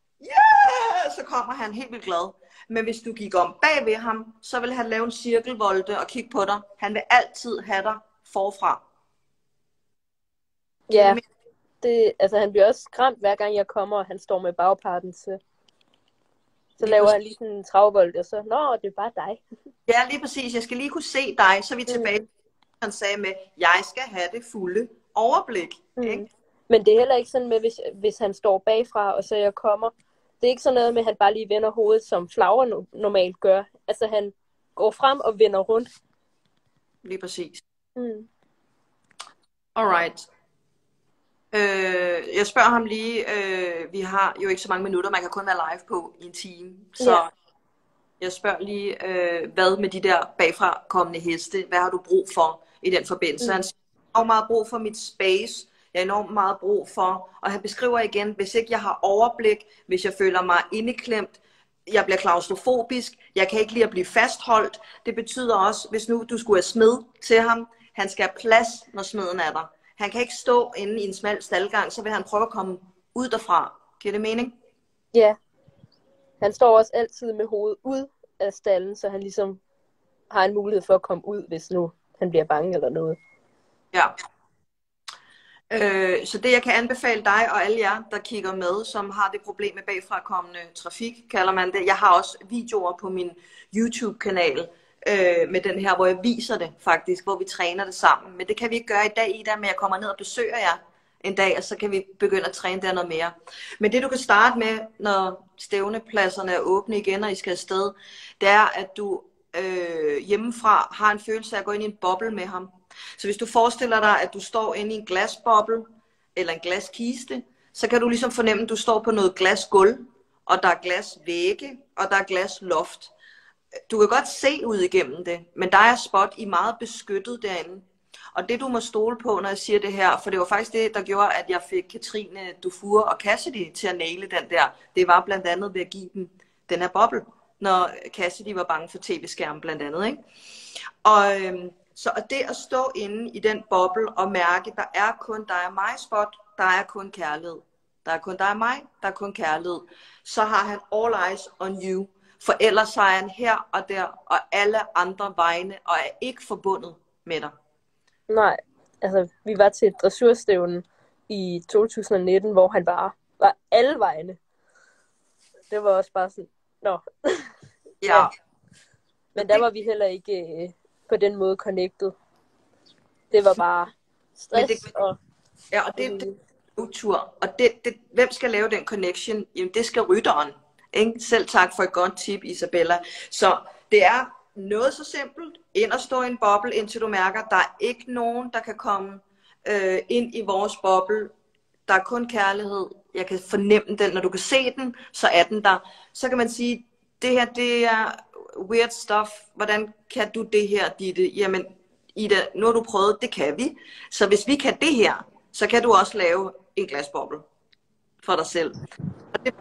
Speaker 1: yeah, så kommer han helt vildt glad. Men hvis du gik om bag ved ham, så vil han lave en cirkelvolte og kigge på dig. Han vil altid have dig forfra.
Speaker 2: Ja, det, altså han bliver også skræmt, hver gang jeg kommer, og han står med bagparten til. Så laver han lige sådan en travvold, og så, nå, det er bare dig.
Speaker 1: Ja, lige præcis. Jeg skal lige kunne se dig, så er vi tilbage. Mm. Han sagde med, jeg skal have det fulde overblik.
Speaker 2: Mm.
Speaker 1: Ikke?
Speaker 2: Men det er heller ikke sådan med, hvis, hvis han står bagfra, og så jeg kommer. Det er ikke sådan noget med, at han bare lige vender hovedet, som Flower normalt gør. Altså han går frem og vender rundt.
Speaker 1: Lige præcis.
Speaker 2: Mm.
Speaker 1: Alright. Øh, jeg spørger ham lige, øh, vi har jo ikke så mange minutter, man kan kun være live på i en time. Så yeah. Jeg spørger lige, øh, hvad med de der bagfra kommende heste, hvad har du brug for i den forbindelse? Mm. Han siger, jeg har meget brug for mit space, jeg har enormt meget brug for, og han beskriver igen, hvis ikke jeg har overblik, hvis jeg føler mig indeklemt, jeg bliver klaustrofobisk, jeg kan ikke lide at blive fastholdt. Det betyder også, hvis nu du skulle have smed til ham, han skal have plads, når smeden er der. Han kan ikke stå inde i en smal staldgang, så vil han prøve at komme ud derfra. Giver det mening?
Speaker 2: Ja. Han står også altid med hovedet ud af stallen, så han ligesom har en mulighed for at komme ud, hvis nu han bliver bange eller noget.
Speaker 1: Ja. Øh, så det jeg kan anbefale dig og alle jer, der kigger med, som har det problem med bagfrakommende trafik, kalder man det. Jeg har også videoer på min YouTube-kanal øh, med den her, hvor jeg viser det faktisk, hvor vi træner det sammen. Men det kan vi ikke gøre i dag, Ida, men jeg kommer ned og besøger jer en dag, og så kan vi begynde at træne der noget mere. Men det du kan starte med, når stævnepladserne er åbne igen, og I skal afsted, det er, at du øh, hjemmefra har en følelse af at gå ind i en boble med ham. Så hvis du forestiller dig, at du står inde i en glasboble, eller en glaskiste, så kan du ligesom fornemme, at du står på noget glasgulv, og der er glasvægge, og der er glasloft. Du kan godt se ud igennem det, men der er Spot i meget beskyttet derinde. Og det du må stole på, når jeg siger det her, for det var faktisk det, der gjorde, at jeg fik Katrine Dufour og Cassidy til at næle den der. Det var blandt andet ved at give dem den her boble, når Cassidy var bange for tv-skærmen blandt andet. Ikke? Og øhm, så det at stå inde i den boble og mærke, der er kun dig og mig, Spot, der er kun kærlighed. Der er kun dig og mig, der er kun kærlighed. Så har han all eyes on you. For ellers er han her og der og alle andre vegne og er ikke forbundet med dig.
Speaker 2: Nej, altså vi var til et dressurstævne i to tusind nitten, hvor han bare var alle vegne. Det var også bare sådan, nå.
Speaker 1: Ja. Ja.
Speaker 2: Men der var vi heller ikke øh, på den måde connected. Det var bare stress
Speaker 1: det,
Speaker 2: og...
Speaker 1: Ja, og det, det tur. Og det, det, hvem skal lave den connection? Jamen, det skal rytteren. Ikke? Selv tak for et godt tip, Isabella. Så det er noget så simpelt. Ind og stå i en boble, indtil du mærker, der er ikke nogen, der kan komme øh, ind i vores boble. Der er kun kærlighed. Jeg kan fornemme den. Når du kan se den, så er den der. Så kan man sige, det her, det er weird stuff. Hvordan kan du det her, Ditte? Jamen, Ida, nu har du prøvet, det kan vi. Så hvis vi kan det her, så kan du også lave en glasboble for dig selv. Og det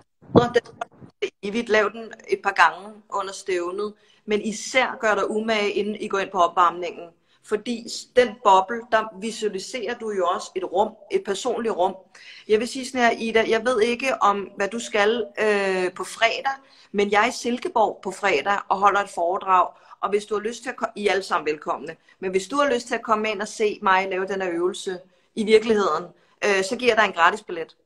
Speaker 1: er evigt. Lav den et par gange under stævnet. Men især gør dig umage, inden I går ind på opvarmningen. Fordi den boble, der visualiserer du jo også et rum, et personligt rum. Jeg vil sige sådan her, Ida, jeg ved ikke om, hvad du skal øh, på fredag, men jeg er i Silkeborg på fredag og holder et foredrag. Og hvis du har lyst til at komme, I er alle sammen velkomne, men hvis du har lyst til at komme ind og se mig lave den her øvelse i virkeligheden, øh, så giver jeg dig en gratis billet.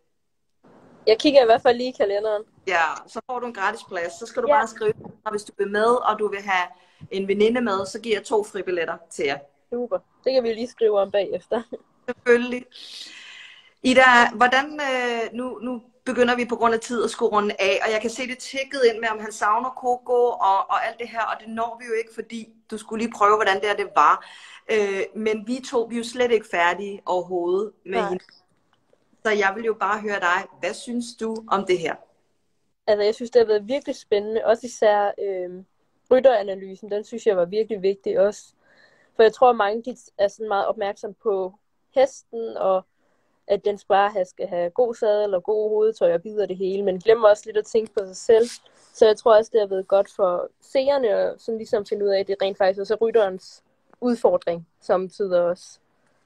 Speaker 2: Jeg kigger i hvert fald lige i kalenderen.
Speaker 1: Ja, så får du en gratis plads. Så skal du
Speaker 2: ja.
Speaker 1: bare skrive, og hvis du vil med, og du vil have en veninde med, så giver jeg to fribilletter til jer.
Speaker 2: Super. Det kan vi lige skrive om bagefter.
Speaker 1: Selvfølgelig. Ida, hvordan, øh, nu, nu begynder vi på grund af tid at skulle runde af, og jeg kan se det tækket ind med, om han savner Coco og, og alt det her, og det når vi jo ikke, fordi du skulle lige prøve, hvordan det her det var. Øh, men vi to, vi er jo slet ikke færdige overhovedet med hende. Så jeg vil jo bare høre dig. Hvad synes du om det her?
Speaker 2: Altså, jeg synes, det har været virkelig spændende. Også især øh, rytteranalysen, den synes jeg var virkelig vigtig også. For jeg tror, at mange de er sådan meget opmærksom på hesten, og at den bare skal have god sadel og god hovedtøj og bider det hele, men glemmer også lidt at tænke på sig selv. Så jeg tror også, det har været godt for seerne at sådan ligesom finde ud af, at det rent faktisk også er rytterens udfordring, samtidig også.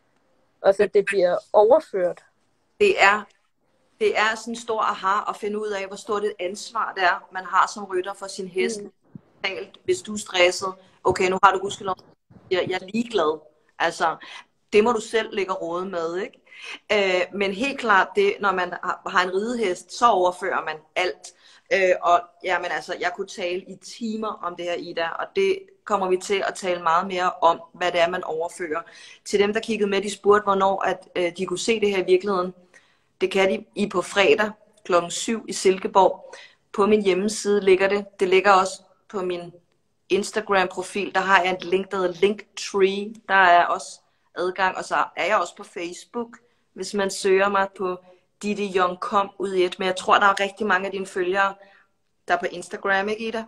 Speaker 2: Og så at det bliver overført.
Speaker 1: Det er, det er sådan en stor aha at finde ud af, hvor stort et ansvar det er, man har som rytter for sin hest. Mm. Hvis du er stresset, okay, nu har du gudskelov, jeg, jeg er ligeglad. Altså, det må du selv lægge råd med, ikke? Øh, men helt klart, det, når man har en ridehest, så overfører man alt. Øh, og jamen, altså, jeg kunne tale i timer om det her, Ida, og det kommer vi til at tale meget mere om, hvad det er, man overfører. Til dem, der kiggede med, de spurgte, hvornår at, øh, de kunne se det her i virkeligheden. Det kan de i på fredag klokken syv i Silkeborg. På min hjemmeside ligger det. Det ligger også på min Instagram-profil. Der har jeg et link, der hedder Linktree. Der er også adgang, og så er jeg også på Facebook, hvis man søger mig på Ditte Young Kom ud i et. Men jeg tror, der er rigtig mange af dine følgere, der er på Instagram, ikke Ida?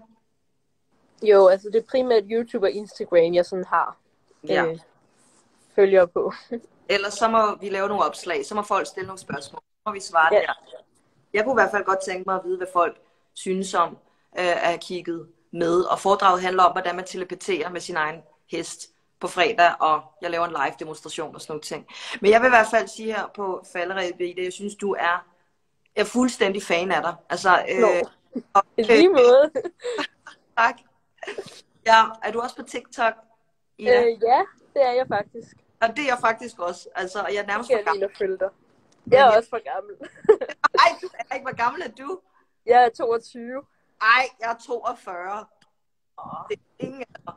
Speaker 2: Jo, altså det er primært YouTube og Instagram, jeg sådan har
Speaker 1: ja.
Speaker 2: øh, følgere på.
Speaker 1: Ellers så må vi lave nogle opslag, så må folk stille nogle spørgsmål, så må vi svare ja. der. Jeg kunne i hvert fald godt tænke mig at vide, hvad folk synes om øh, at have kigget med. Og foredraget handler om, hvordan man telepaterer med sin egen hest på fredag, og jeg laver en live demonstration og sådan nogle ting. Men jeg vil i hvert fald sige her på falderebet, Ida, jeg synes, du er, jeg er fuldstændig fan af dig. Altså, øh,
Speaker 2: no.
Speaker 1: og,
Speaker 2: øh, lige måde.
Speaker 1: tak. Ja, er du også på TikTok, Ida?
Speaker 2: Øh, ja, det er jeg faktisk.
Speaker 1: Og det er jeg faktisk også. Altså, jeg er nærmest
Speaker 2: for
Speaker 1: gammel.
Speaker 2: Jeg, jeg er også for gammel.
Speaker 1: Ej, du er ikke, hvor gammel er du?
Speaker 2: Jeg er toogtyve.
Speaker 1: Ej, jeg er toogfyrre. Oh. Det er ingen alder.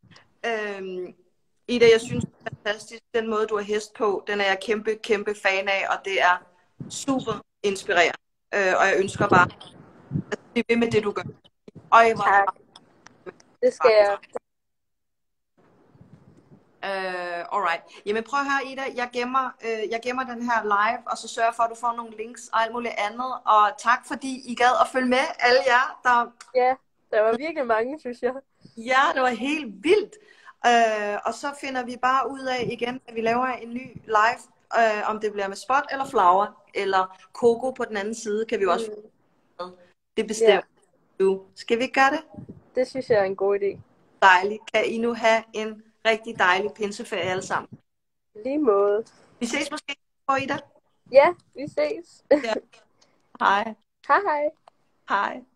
Speaker 1: Øhm, Ida, jeg synes, det er fantastisk. Den måde, du har hest på, den er jeg kæmpe, kæmpe fan af, og det er super inspirerende. Øh, og jeg ønsker bare, at du bliver ved med det, du gør. Øj, hvor
Speaker 2: tak. Det skal jeg.
Speaker 1: Uh, alright. Jamen prøv at høre, Ida, jeg gemmer, uh, jeg gemmer den her live, og så sørger for, at du får nogle links og alt muligt andet. Og tak fordi I gad at følge med, alle jer, der...
Speaker 2: Ja, der var virkelig mange, synes jeg.
Speaker 1: Ja, det var helt vildt. Uh, og så finder vi bare ud af igen, at vi laver en ny live, uh, om det bliver med Spot eller Flower, eller Coco på den anden side, kan vi også mm. Det bestemmer yeah. du. Skal vi gøre det?
Speaker 2: Det synes jeg er en god idé.
Speaker 1: Dejligt. Kan I nu have en rigtig dejlig pinseferie alle sammen.
Speaker 2: Lige måde.
Speaker 1: Vi ses måske på Ida.
Speaker 2: Ja, vi ses.
Speaker 1: Ja. Hej.
Speaker 2: Hej hej.
Speaker 1: Hej.